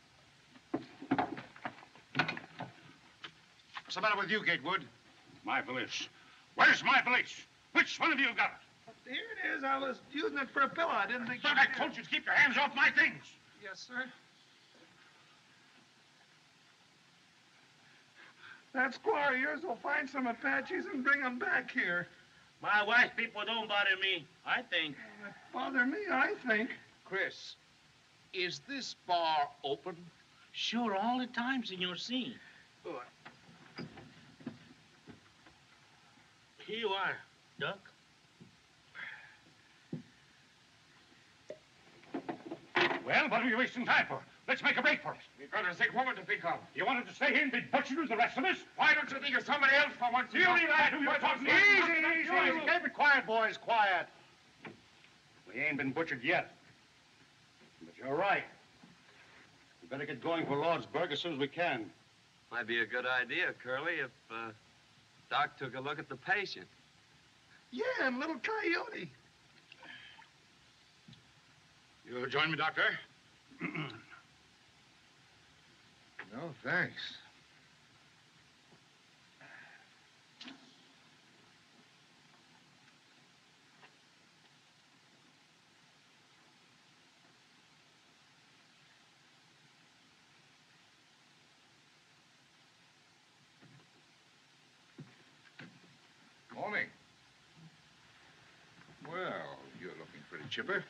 What's the matter with you, Gatewood? My valise. Where's my valise? Which one of you got it? Here it is. I was using it for a pillow. I didn't think... But I told you to keep your hands off my things. Yes, sir. That squaw of yours will find some Apaches and bring them back here. My wife people don't bother me, I think. Bother me, I think. Chris, is this bar open? Sure, all the time, Senor C. Here you are, Duck. Well, what are you wasting time for? Let's make a break for it. We've got a sick woman to think of. You wanted to stay here and be butchered with the rest of us? Why don't you think of somebody else for once? You leave that who you're talking to. Easy, easy, easy. Keep it quiet, boys, quiet. We ain't been butchered yet. But you're right. We better get going for Lordsburg as soon as we can. Might be a good idea, Curly, if uh, Doc took a look at the patient. Yeah, and little Coyote. You'll join me, Doctor? No, thanks. Chipper.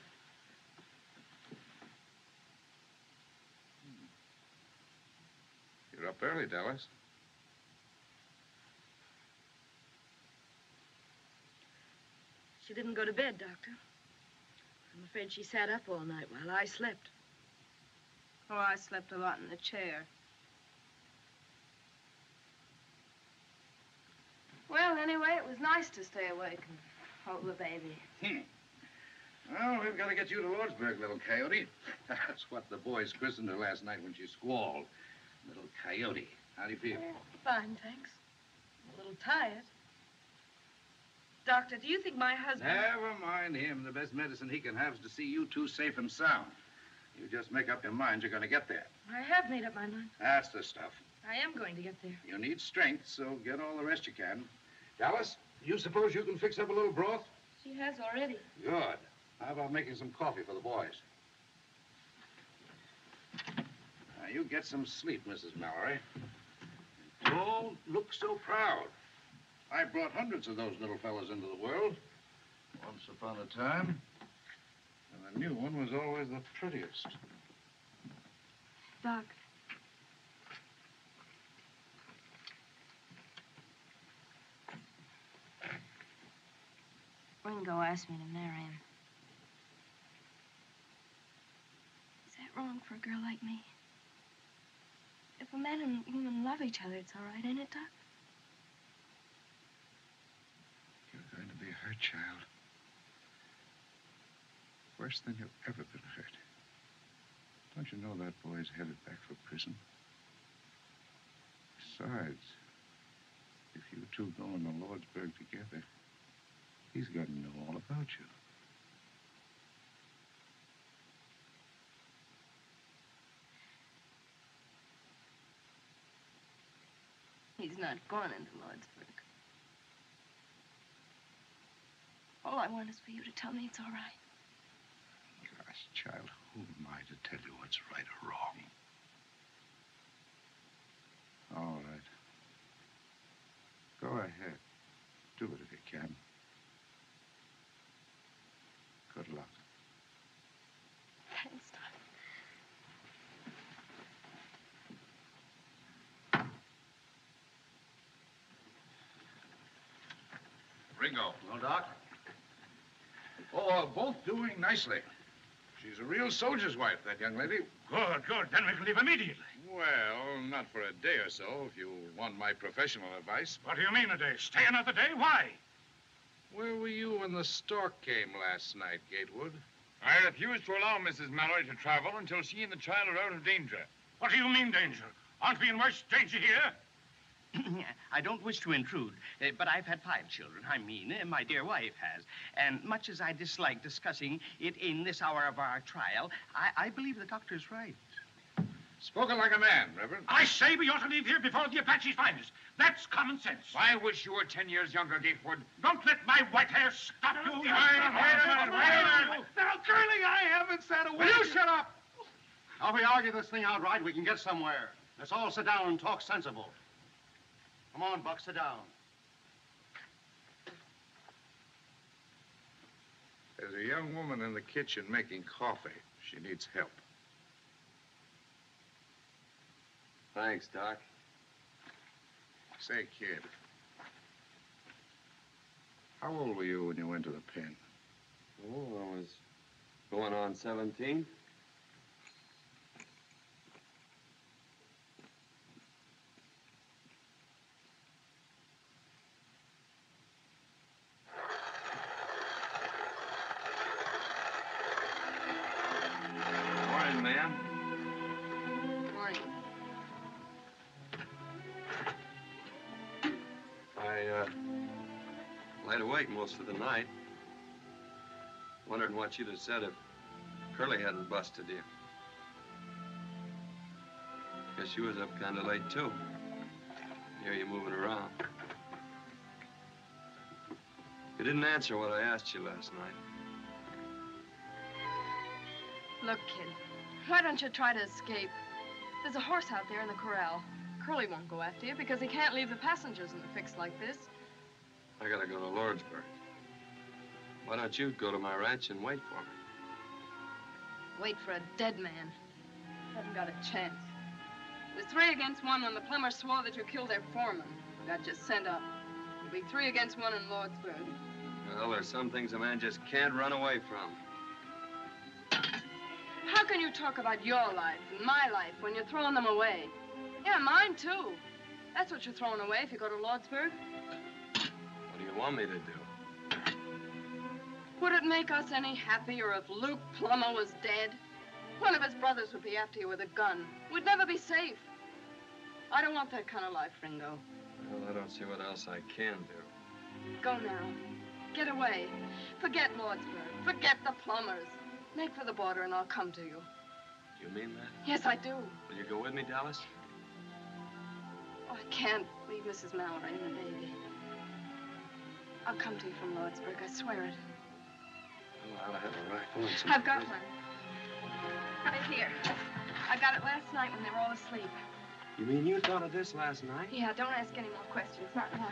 You're up early, Dallas. She didn't go to bed, Doctor. I'm afraid she sat up all night while I slept. Oh, I slept a lot in the chair. Well, anyway, it was nice to stay awake and hold the baby. Hmm. Well, we've got to get you to Lordsburg, little coyote. That's what the boys christened her last night when she squalled. Little coyote. How do you feel? Fine, thanks. I'm a little tired. Doctor, do you think my husband... Never mind him. The best medicine he can have is to see you two safe and sound. You just make up your mind you're going to get there. I have made up my mind. That's the stuff. I am going to get there. You need strength, so get all the rest you can. Dallas, you suppose you can fix up a little broth? She has already. Good. How about making some coffee for the boys? Now, you get some sleep, Missus Mallory. Don't look so proud. I brought hundreds of those little fellas into the world. Once upon a time. And the new one was always the prettiest. Doc. Ringo asked me to marry him. Is that wrong for a girl like me? If a man and woman love each other, it's all right, ain't it, Doc? You're going to be hurt, child. Worse than you've ever been hurt. Don't you know that boy's headed back for prison? Besides, if you two go into Lordsburg together, he's got to know all about you. He's not going into Lordsburg. All I want is for you to tell me it's all right. Gosh, child, who am I to tell you what's right or wrong? All right. Go ahead. Do it if you can. Good luck. Thanks, Doc. Ringo. No, Doc? Oh, uh, both doing nicely. She's a real soldier's wife, that young lady. Good, good. Then we can leave immediately. Well, not for a day or so, if you want my professional advice. What do you mean a day? Stay another day? Why? Where were you when the stork came last night, Gatewood? I refuse to allow Missus Mallory to travel until she and the child are out of danger. What do you mean, danger? Aren't we in worse danger here? I don't wish to intrude, uh, but I've had five children. I mean, uh, my dear wife has. And much as I dislike discussing it in this hour of our trial, I, I believe the doctor's right. Spoken like a man, Reverend. I say we ought to leave here before the Apaches find us. That's common sense. I wish you were ten years younger, Gatewood. Don't let my white hair stop you. Wait a minute, wait a minute. Now, Curly, I haven't said a word. Will you shut up? Now, if we argue this thing out right, we can get somewhere. Let's all sit down and talk sensible. Come on, Buck, sit down. There's a young woman in the kitchen making coffee. She needs help. Thanks, Doc. Say, kid, how old were you when you went to the pen? Oh, I was going on seventeen. Morning, ma'am. Morning. I, uh, laid awake most of the night, wondering what you'd have said if Curly hadn't busted you. Guess she was up kind of late, too. Hear you moving around. You didn't answer what I asked you last night. Look, kid, why don't you try to escape? There's a horse out there in the corral. Curly won't go after you because he can't leave the passengers in a fix like this. I gotta go to Lordsburg. Why don't you go to my ranch and wait for me? Wait for a dead man. Haven't got a chance. It was three against one when the plumbers swore that you killed their foreman. Got just sent up. It'll be three against one in Lordsburg. Well, there's some things a man just can't run away from. How can you talk about your life and my life when you're throwing them away? Yeah, mine too. That's what you're throwing away if you go to Lordsburg. What do you want me to do? Would it make us any happier if Luke Plummer was dead? One of his brothers would be after you with a gun. We'd never be safe. I don't want that kind of life, Ringo. Well, I don't see what else I can do. Go now. Get away. Forget Lordsburg. Forget the Plumbers. Make for the border and I'll come to you. Do you mean that? Yes, I do. Will you go with me, Dallas? Oh, I can't leave Missus Mallory and the baby. I'll come to you from Lordsburg, I swear it. Well, I ought to have a rifle and some... I've got one. Right here. I got it last night when they were all asleep. You mean you thought of this last night? Yeah, don't ask any more questions. Not now.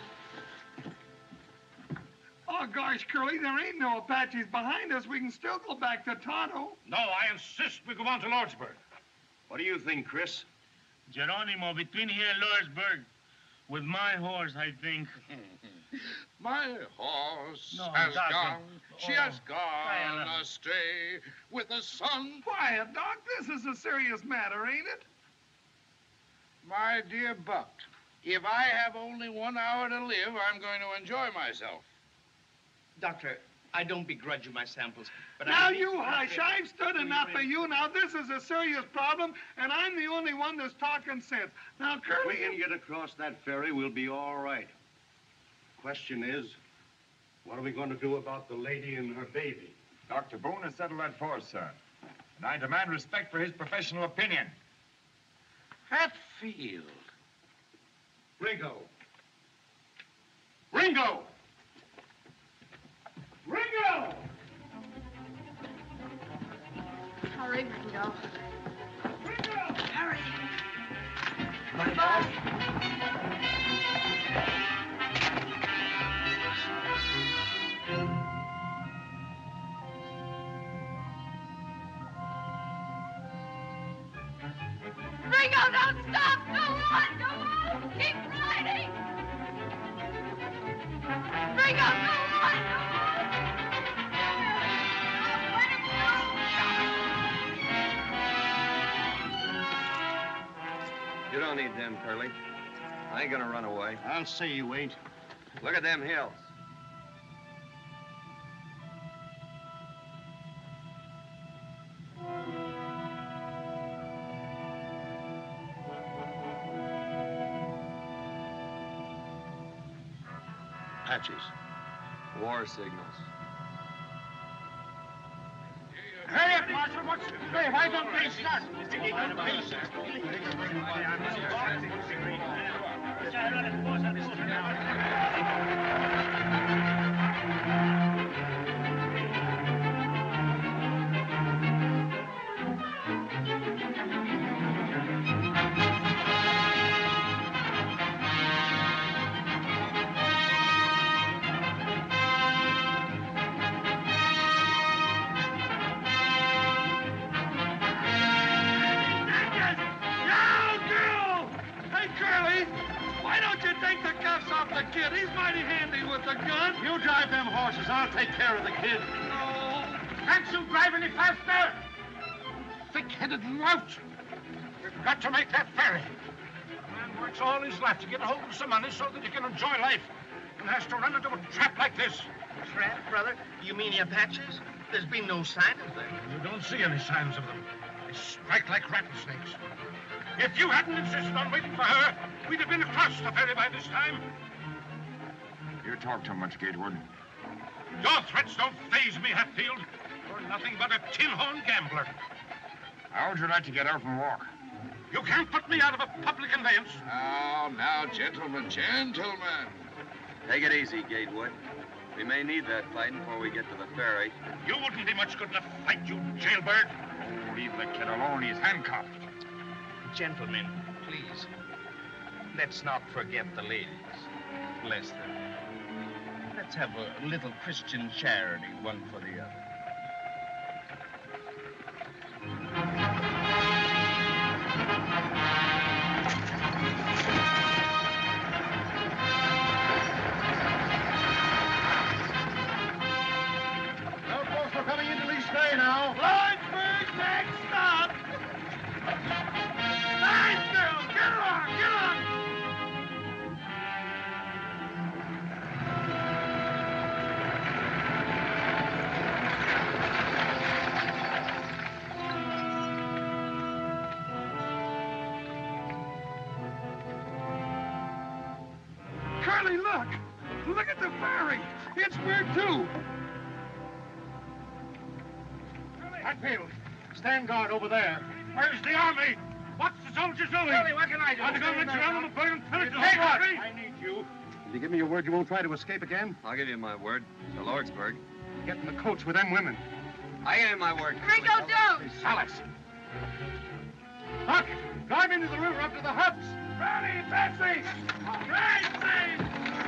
Oh, gosh, Curly, there ain't no Apaches behind us. We can still go back to Tonto. No, I insist we go on to Lordsburg. What do you think, Chris? Geronimo, between here and Lordsburg, with my horse, I think. My horse No, has Doctor. gone, she Oh, has gone quiet. astray with the sun. Quiet, Doc. This is a serious matter, ain't it? My dear Buck, if I have only one hour to live, I'm going to enjoy myself. Doctor, I don't begrudge you my samples, but now I... you hush. I've stood enough of you. Now, this is a serious problem, and I'm the only one that's talking sense. Now, If Curly... we can get across that ferry, we'll be all right. Question is, what are we going to do about the lady and her baby? Doctor Boone has settled that for us, sir. And I demand respect for his professional opinion. Hatfield. Ringo! Ringo! Ringo! Hurry, Ringo. Ringo! Hurry. Bye-bye. Ringo, don't stop! Go on, go on! Keep riding! Ringo, go on, go on! You don't need them, Curly. I ain't gonna run away. I'll say you ain't. Look at them hills. Apaches. War signals. Hurry up, Marshal. What's... Hey, why don't they start? Kid, he's mighty handy with the gun. You drive them horses. I'll take care of the kid. No. Can't you drive any faster? Thick-headed lout. We've got to make that ferry. A man works all his life to get a hold of some money so that he can enjoy life, and has to run into a trap like this. Trap, brother? You mean the Apaches? There's been no sign of them. You don't see any signs of them. They strike like rattlesnakes. If you hadn't insisted on waiting for her, we'd have been across the ferry by this time. You talk too much, Gatewood. Your threats don't faze me, Hatfield. You're nothing but a tin-horn gambler. How would you like to get out and walk? You can't put me out of a public conveyance. Now, now, gentlemen, gentlemen. Take it easy, Gatewood. We may need that fighting before we get to the ferry. You wouldn't be much good in a fight, you jailbird. Oh, leave the kid alone. He's handcuffed. Gentlemen, please, let's not forget the ladies. Bless them. Let's have a little Christian charity, one for the other. Well, folks, we're coming into Lee's Bay now. Lawrenceburg, next stop. Nice girls, get along, get along. Curly, look! Look at the ferry! It's where too! Hatfield, stand guard over there. Where's the army? What's the soldiers doing? Curly, what can I do? Are the government surrounding the burning pillage of the Hey, what? country? I need you. Will you give me your word you won't try to escape again? I'll give you my word. To Lordsburg. Get in the coach with them women. I give you my word. Ringo, don't! Salas. Huck, drive into the river up to the huts. Ready, Betsy! Betsy!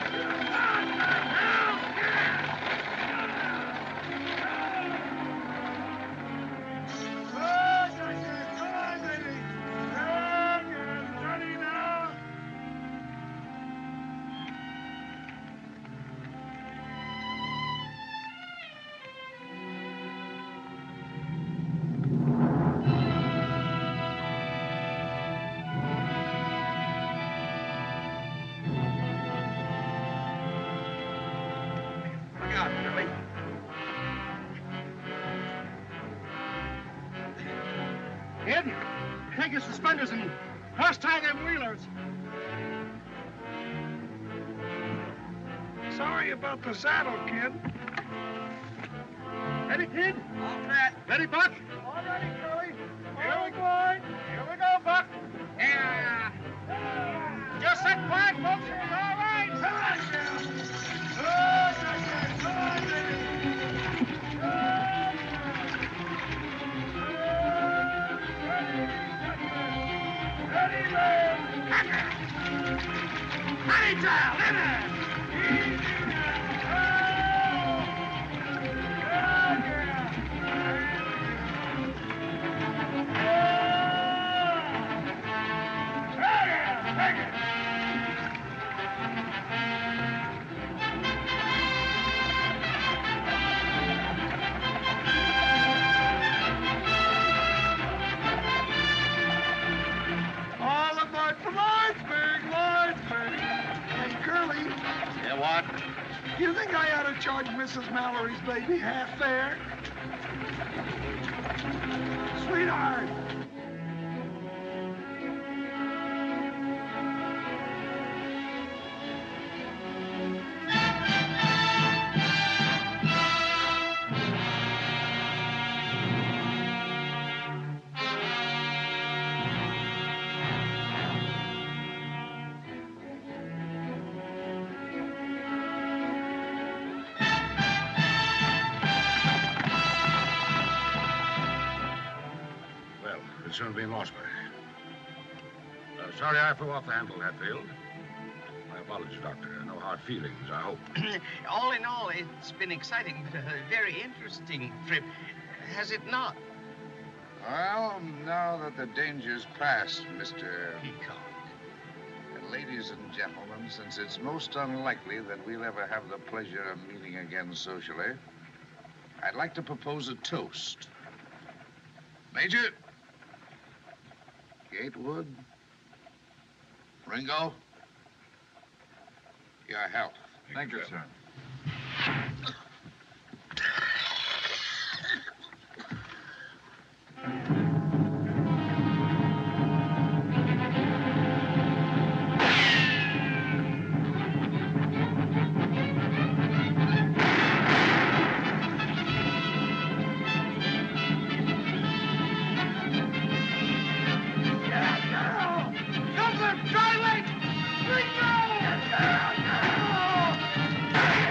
Look out, Curly. Kid, take your suspenders and cross-tie them wheelers. Sorry about the saddle, kid. Ready, kid? All right. Ready, Buck? All ready, Curly. Here we go. Here we go, Buck. Yeah. Just sit quiet, folks. It's all right. Come on, girl. Oh, come on, baby. Ready, man. Honey child, in there. Easy now. Oh, girl. All aboard for Lawrenceburg, Lawrenceburg. Hey, Curly, Yeah, what? you think I ought to charge Missus Mallory's baby half fare? Sweetheart. Well, we'll soon be in Lawsburg. Uh, sorry I flew off the handle, Hatfield. My apologies, Doctor. No hard feelings, I hope. All in all, it's been exciting, but a very interesting trip, has it not? Well, now that the danger's past, Mister Peacock, and ladies and gentlemen, since it's most unlikely that we'll ever have the pleasure of meeting again socially, I'd like to propose a toast. Major, Gatewood, Ringo, your health. Thank you, sir. Come on, Charlie! Ringo!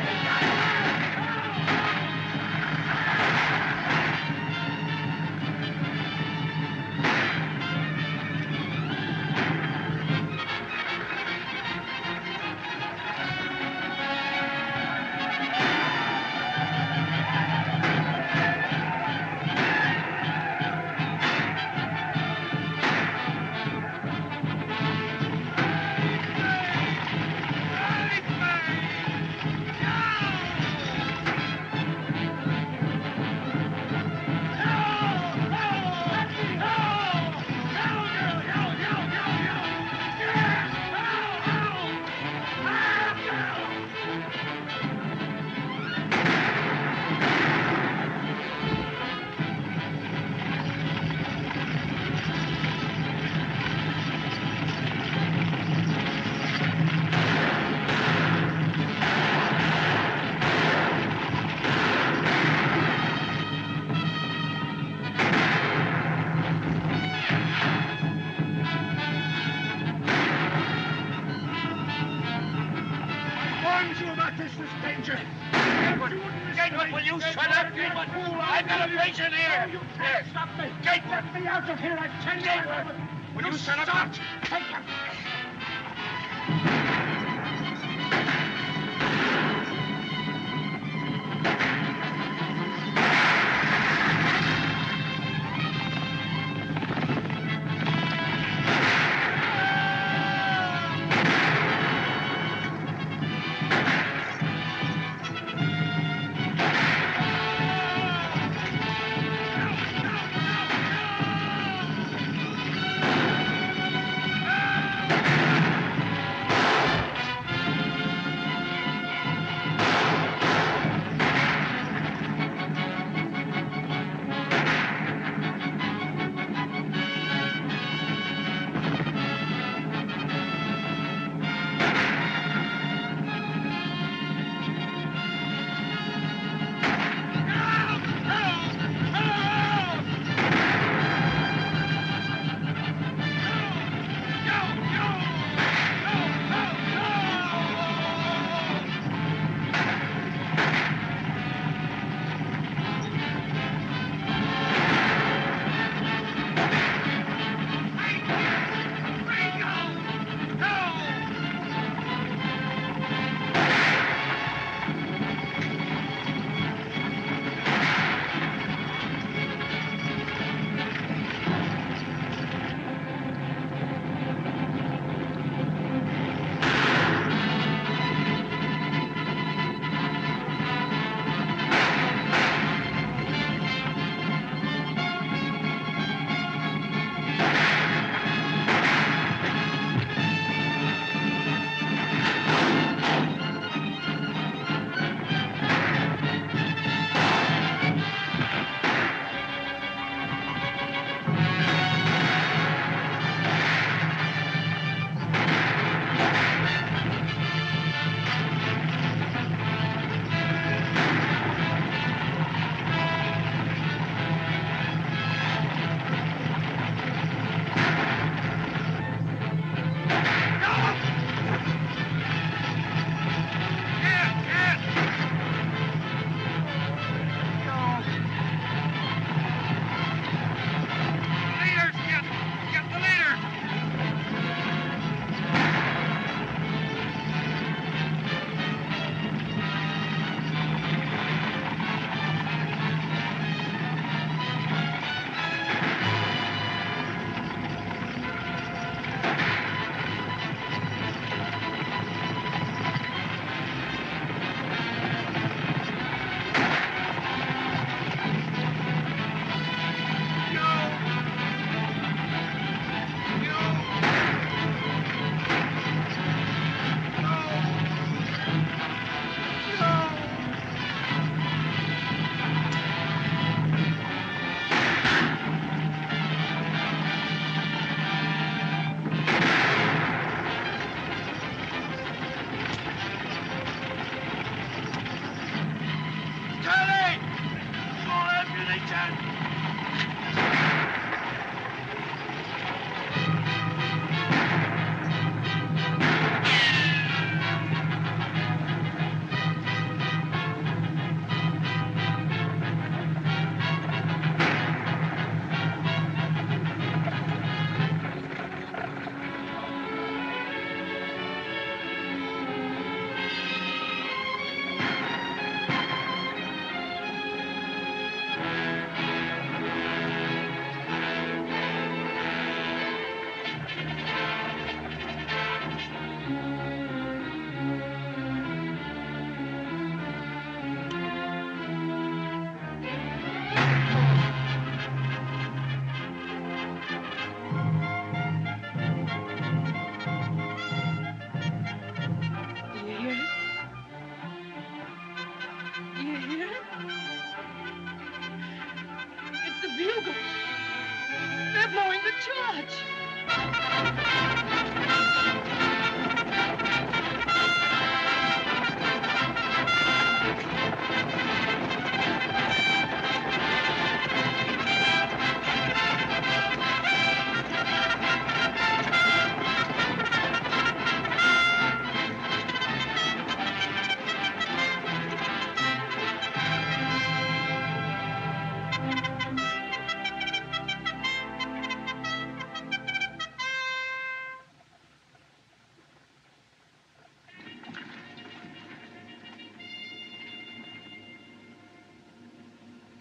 danger. Gatewood, Gatewood, will you shut up, Gatewood? I've got a patient here. You can't stop me. Gatewood. Get me out of here, I tell you. Gatewood, will you shut up? Take him.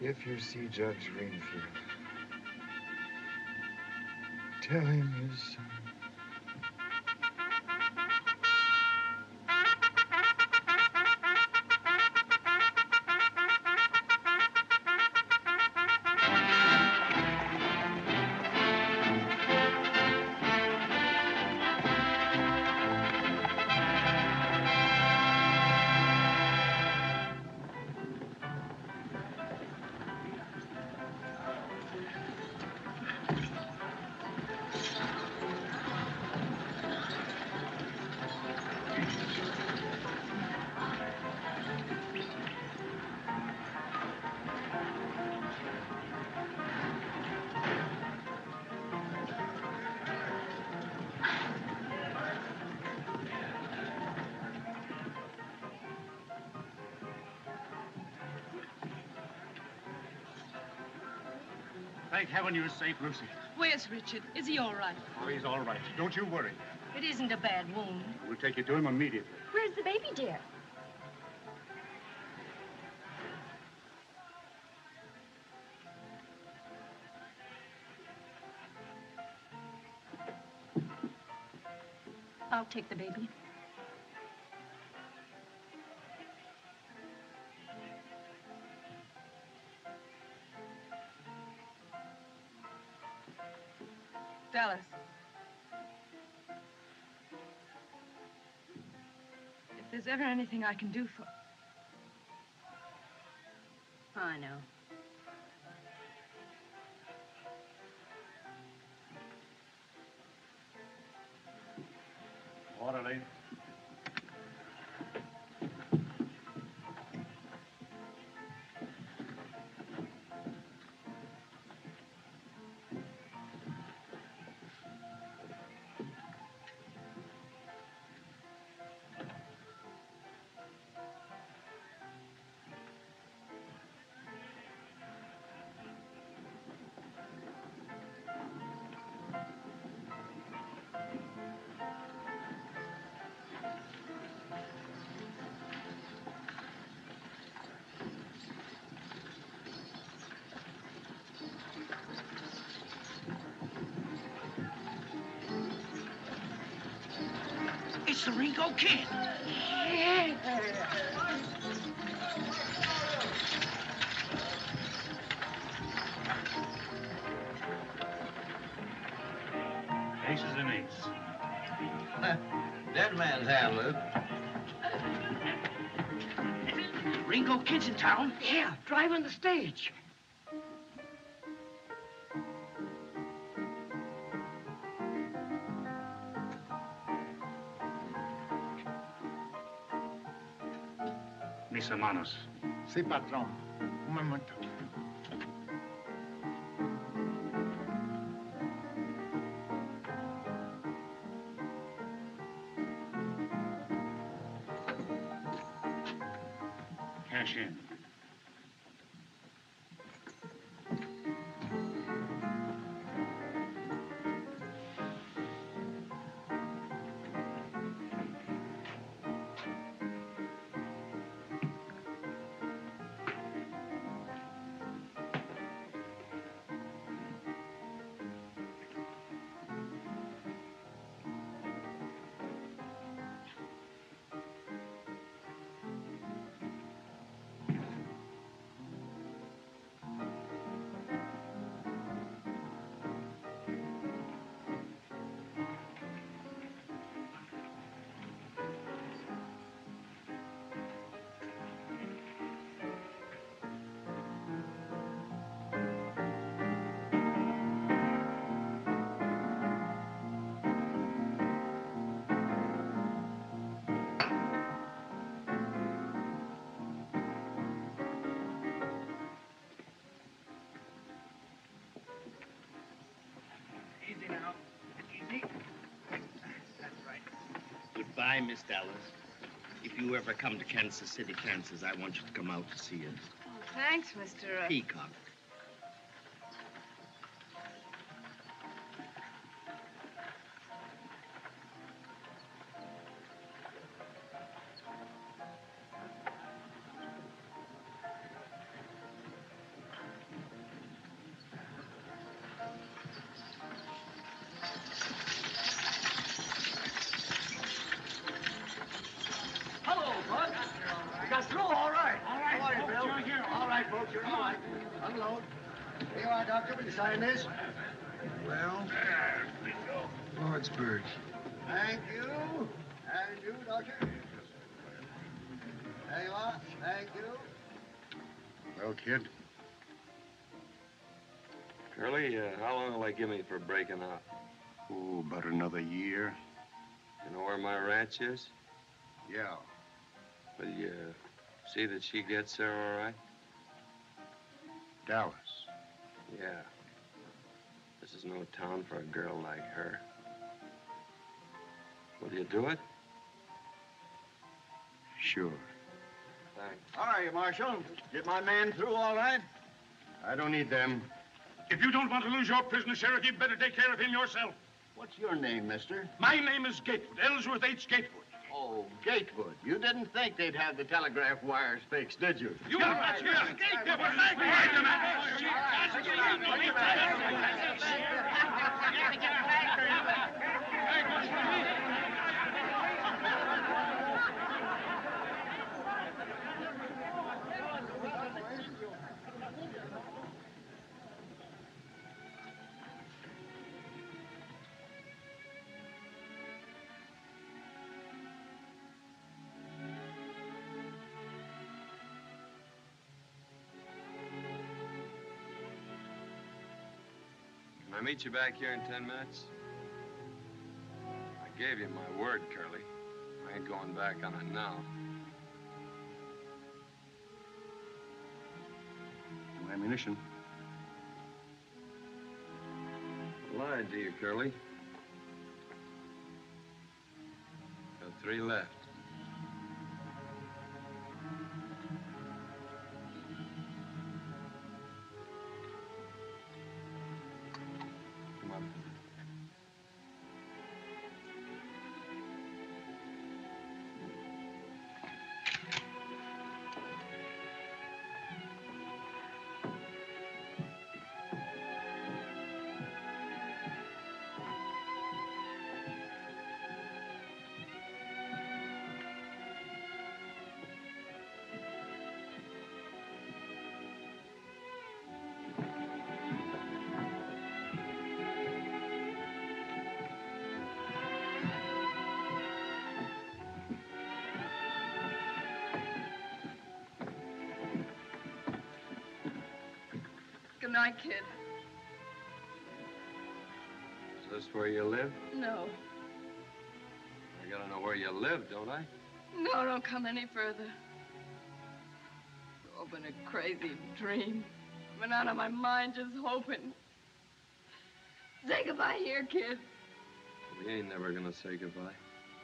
If you see Judge Greenfield, tell him his son. Thank heaven you're safe, Lucy. Where's Richard? Is he all right? Oh, he's all right. Don't you worry. It isn't a bad wound. We'll take you to him immediately. Where's the baby, dear? I'll take the baby. Dallas. If there's ever anything I can do for... I know. Orderly. It's the Ringo Kid. Aces and eights. Dead man's hand, Luke. Ringo Kid's in town? Yeah, driving the stage. Mis hermanos. Sí, patrón. Un momento. Cash in. Easy now. Easy. That's right. Goodbye, Miss Dallas. If you ever come to Kansas City, Kansas, I want you to come out to see us. Oh, thanks, Mister Uh... Peacock. You sign this? Well, Lordsburg. Thank you. And you, Doctor. There you are. Thank you. Well, kid, Curly, uh, how long will they give me for breaking out? oh, about another year. You know where my ranch is? Yeah. Will you see that she gets there all right? Dallas. Yeah. This is no town for a girl like her. Will you do it? Sure. Thanks. How are you, Marshal? Get my man through all right? I don't need them. If you don't want to lose your prisoner, Sheriff, you better take care of him yourself. What's your name, mister? My name is Gatewood, Ellsworth H. Gatewood. Oh, Gatewood. You didn't think they'd have the telegraph wires fixed, did you? You are right, Sheriff. Gatewood, thank you. Can I meet you back here in ten minutes? I gave you my word, Curly. I ain't going back on it now. No ammunition. I lied to you, Curly. Got three left. Come on. Good night, kid. Is this where you live? No. I gotta know where you live, don't I? No, don't come any further. It's all been a crazy dream. I've been out of my mind just hoping. Say goodbye here, kid. We ain't never gonna say goodbye.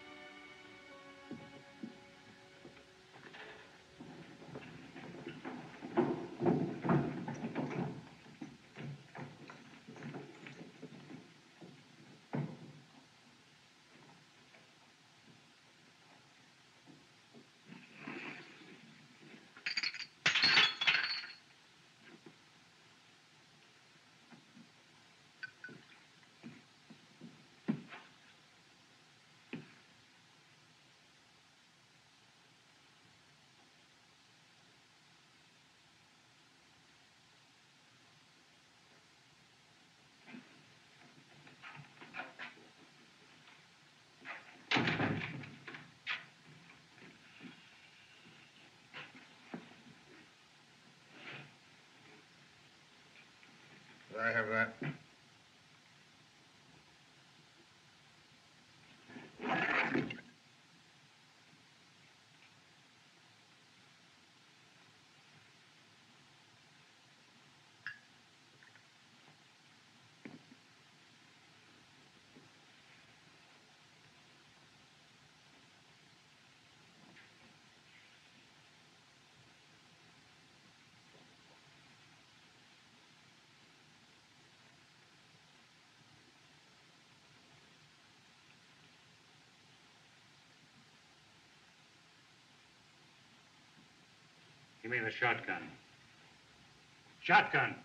I have that. Give me the shotgun. Shotgun.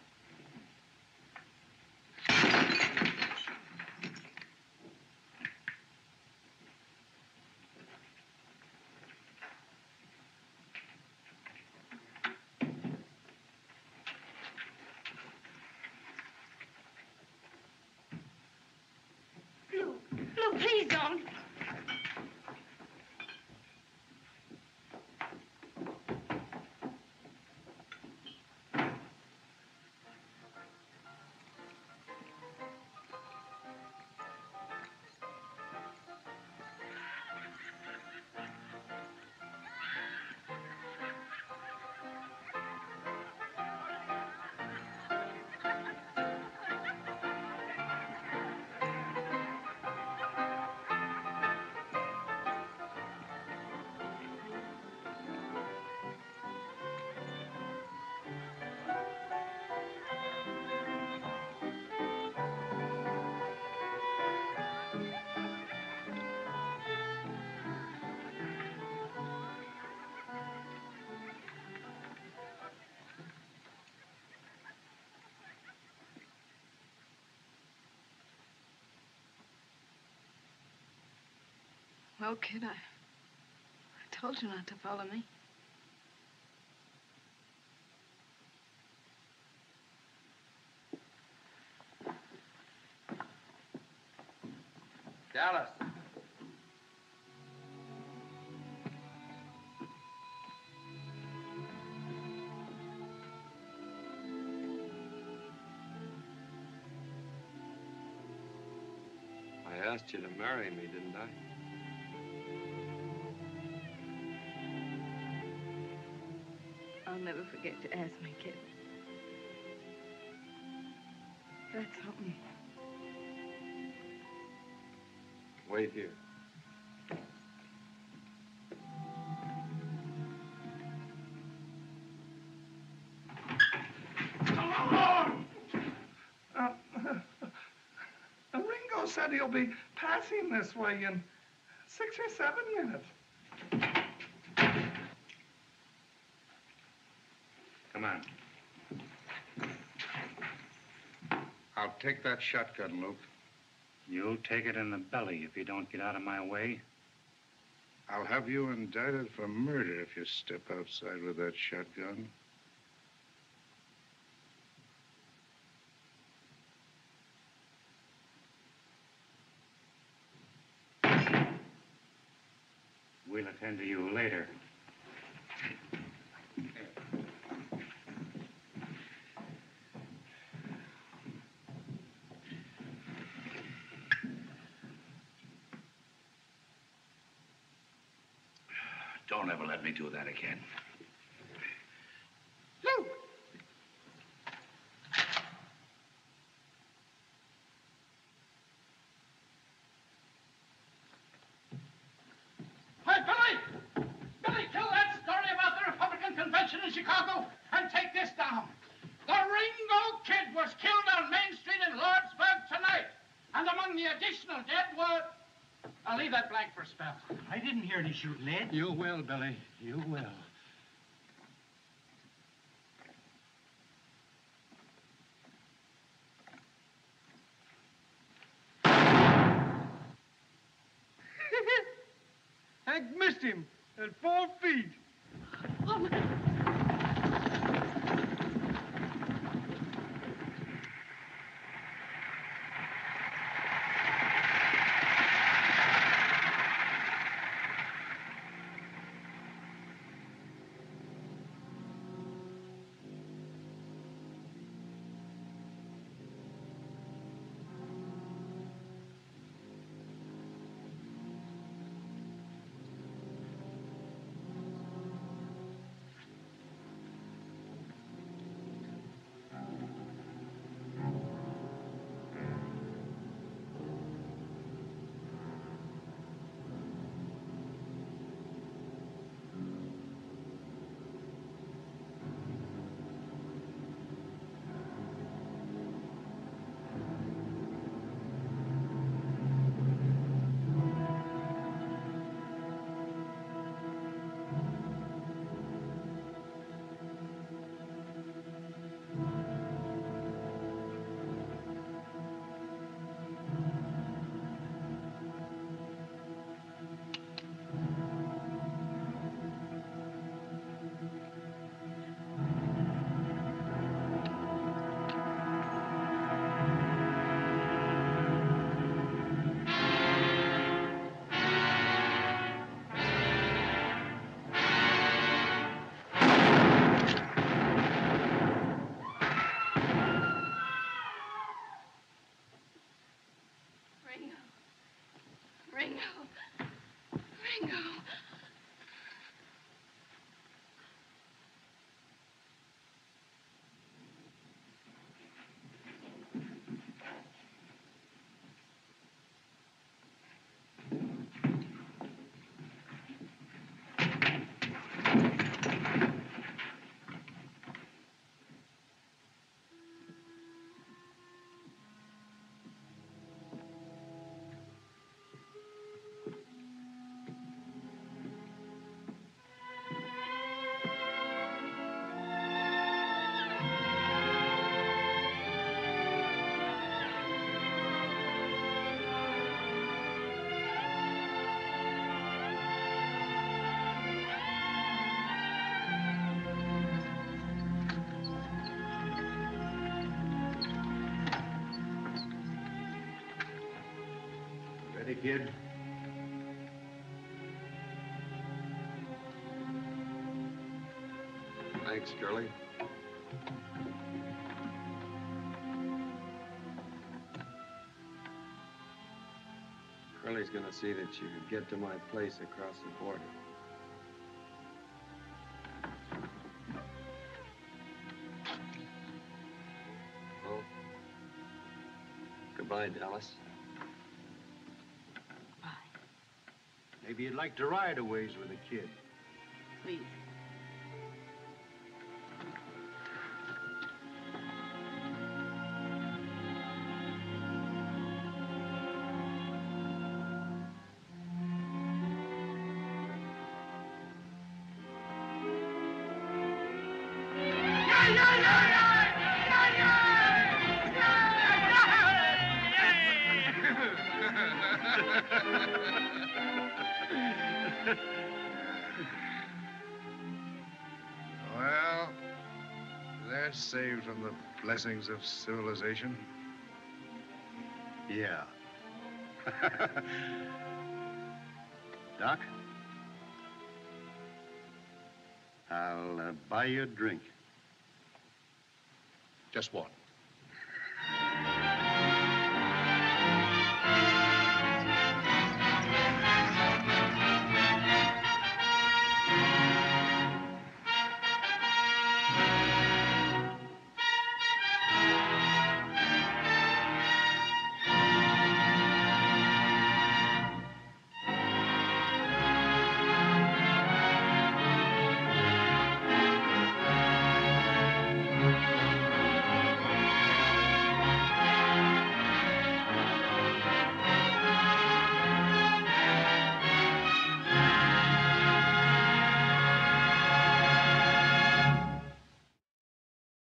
Well, kid, I, I told you not to follow me. Dallas. I asked you to marry me, didn't I? I'll never forget to ask me, kid. That's something. Wait here. Uh, Ringo said he'll be passing this way in six or seven minutes. Come on. I'll take that shotgun, Luke. You'll take it in the belly if you don't get out of my way. I'll have you indicted for murder if you step outside with that shotgun. We'll attend to you later. Don't ever let me do that again. Luke! Hey, Billy! Billy, kill that story about the Republican convention in Chicago and take this down. The Ringo Kid was killed on Main Street in Lordsburg tonight. And among the additional dead were... I'll leave that blank for a spell. I didn't hear any shooting, Ed. You will, Billy. You will. Hank missed him at four feet. Oh, my... Ringo. Ringo. Ready, kid? Thanks, Curly. Curly's gonna see that you get to my place across the border. Well, goodbye, Dallas. Maybe you'd like to ride a ways with a kid. Please. Well, they're saved from the blessings of civilization. Yeah. Doc? I'll uh, buy you a drink. Just one.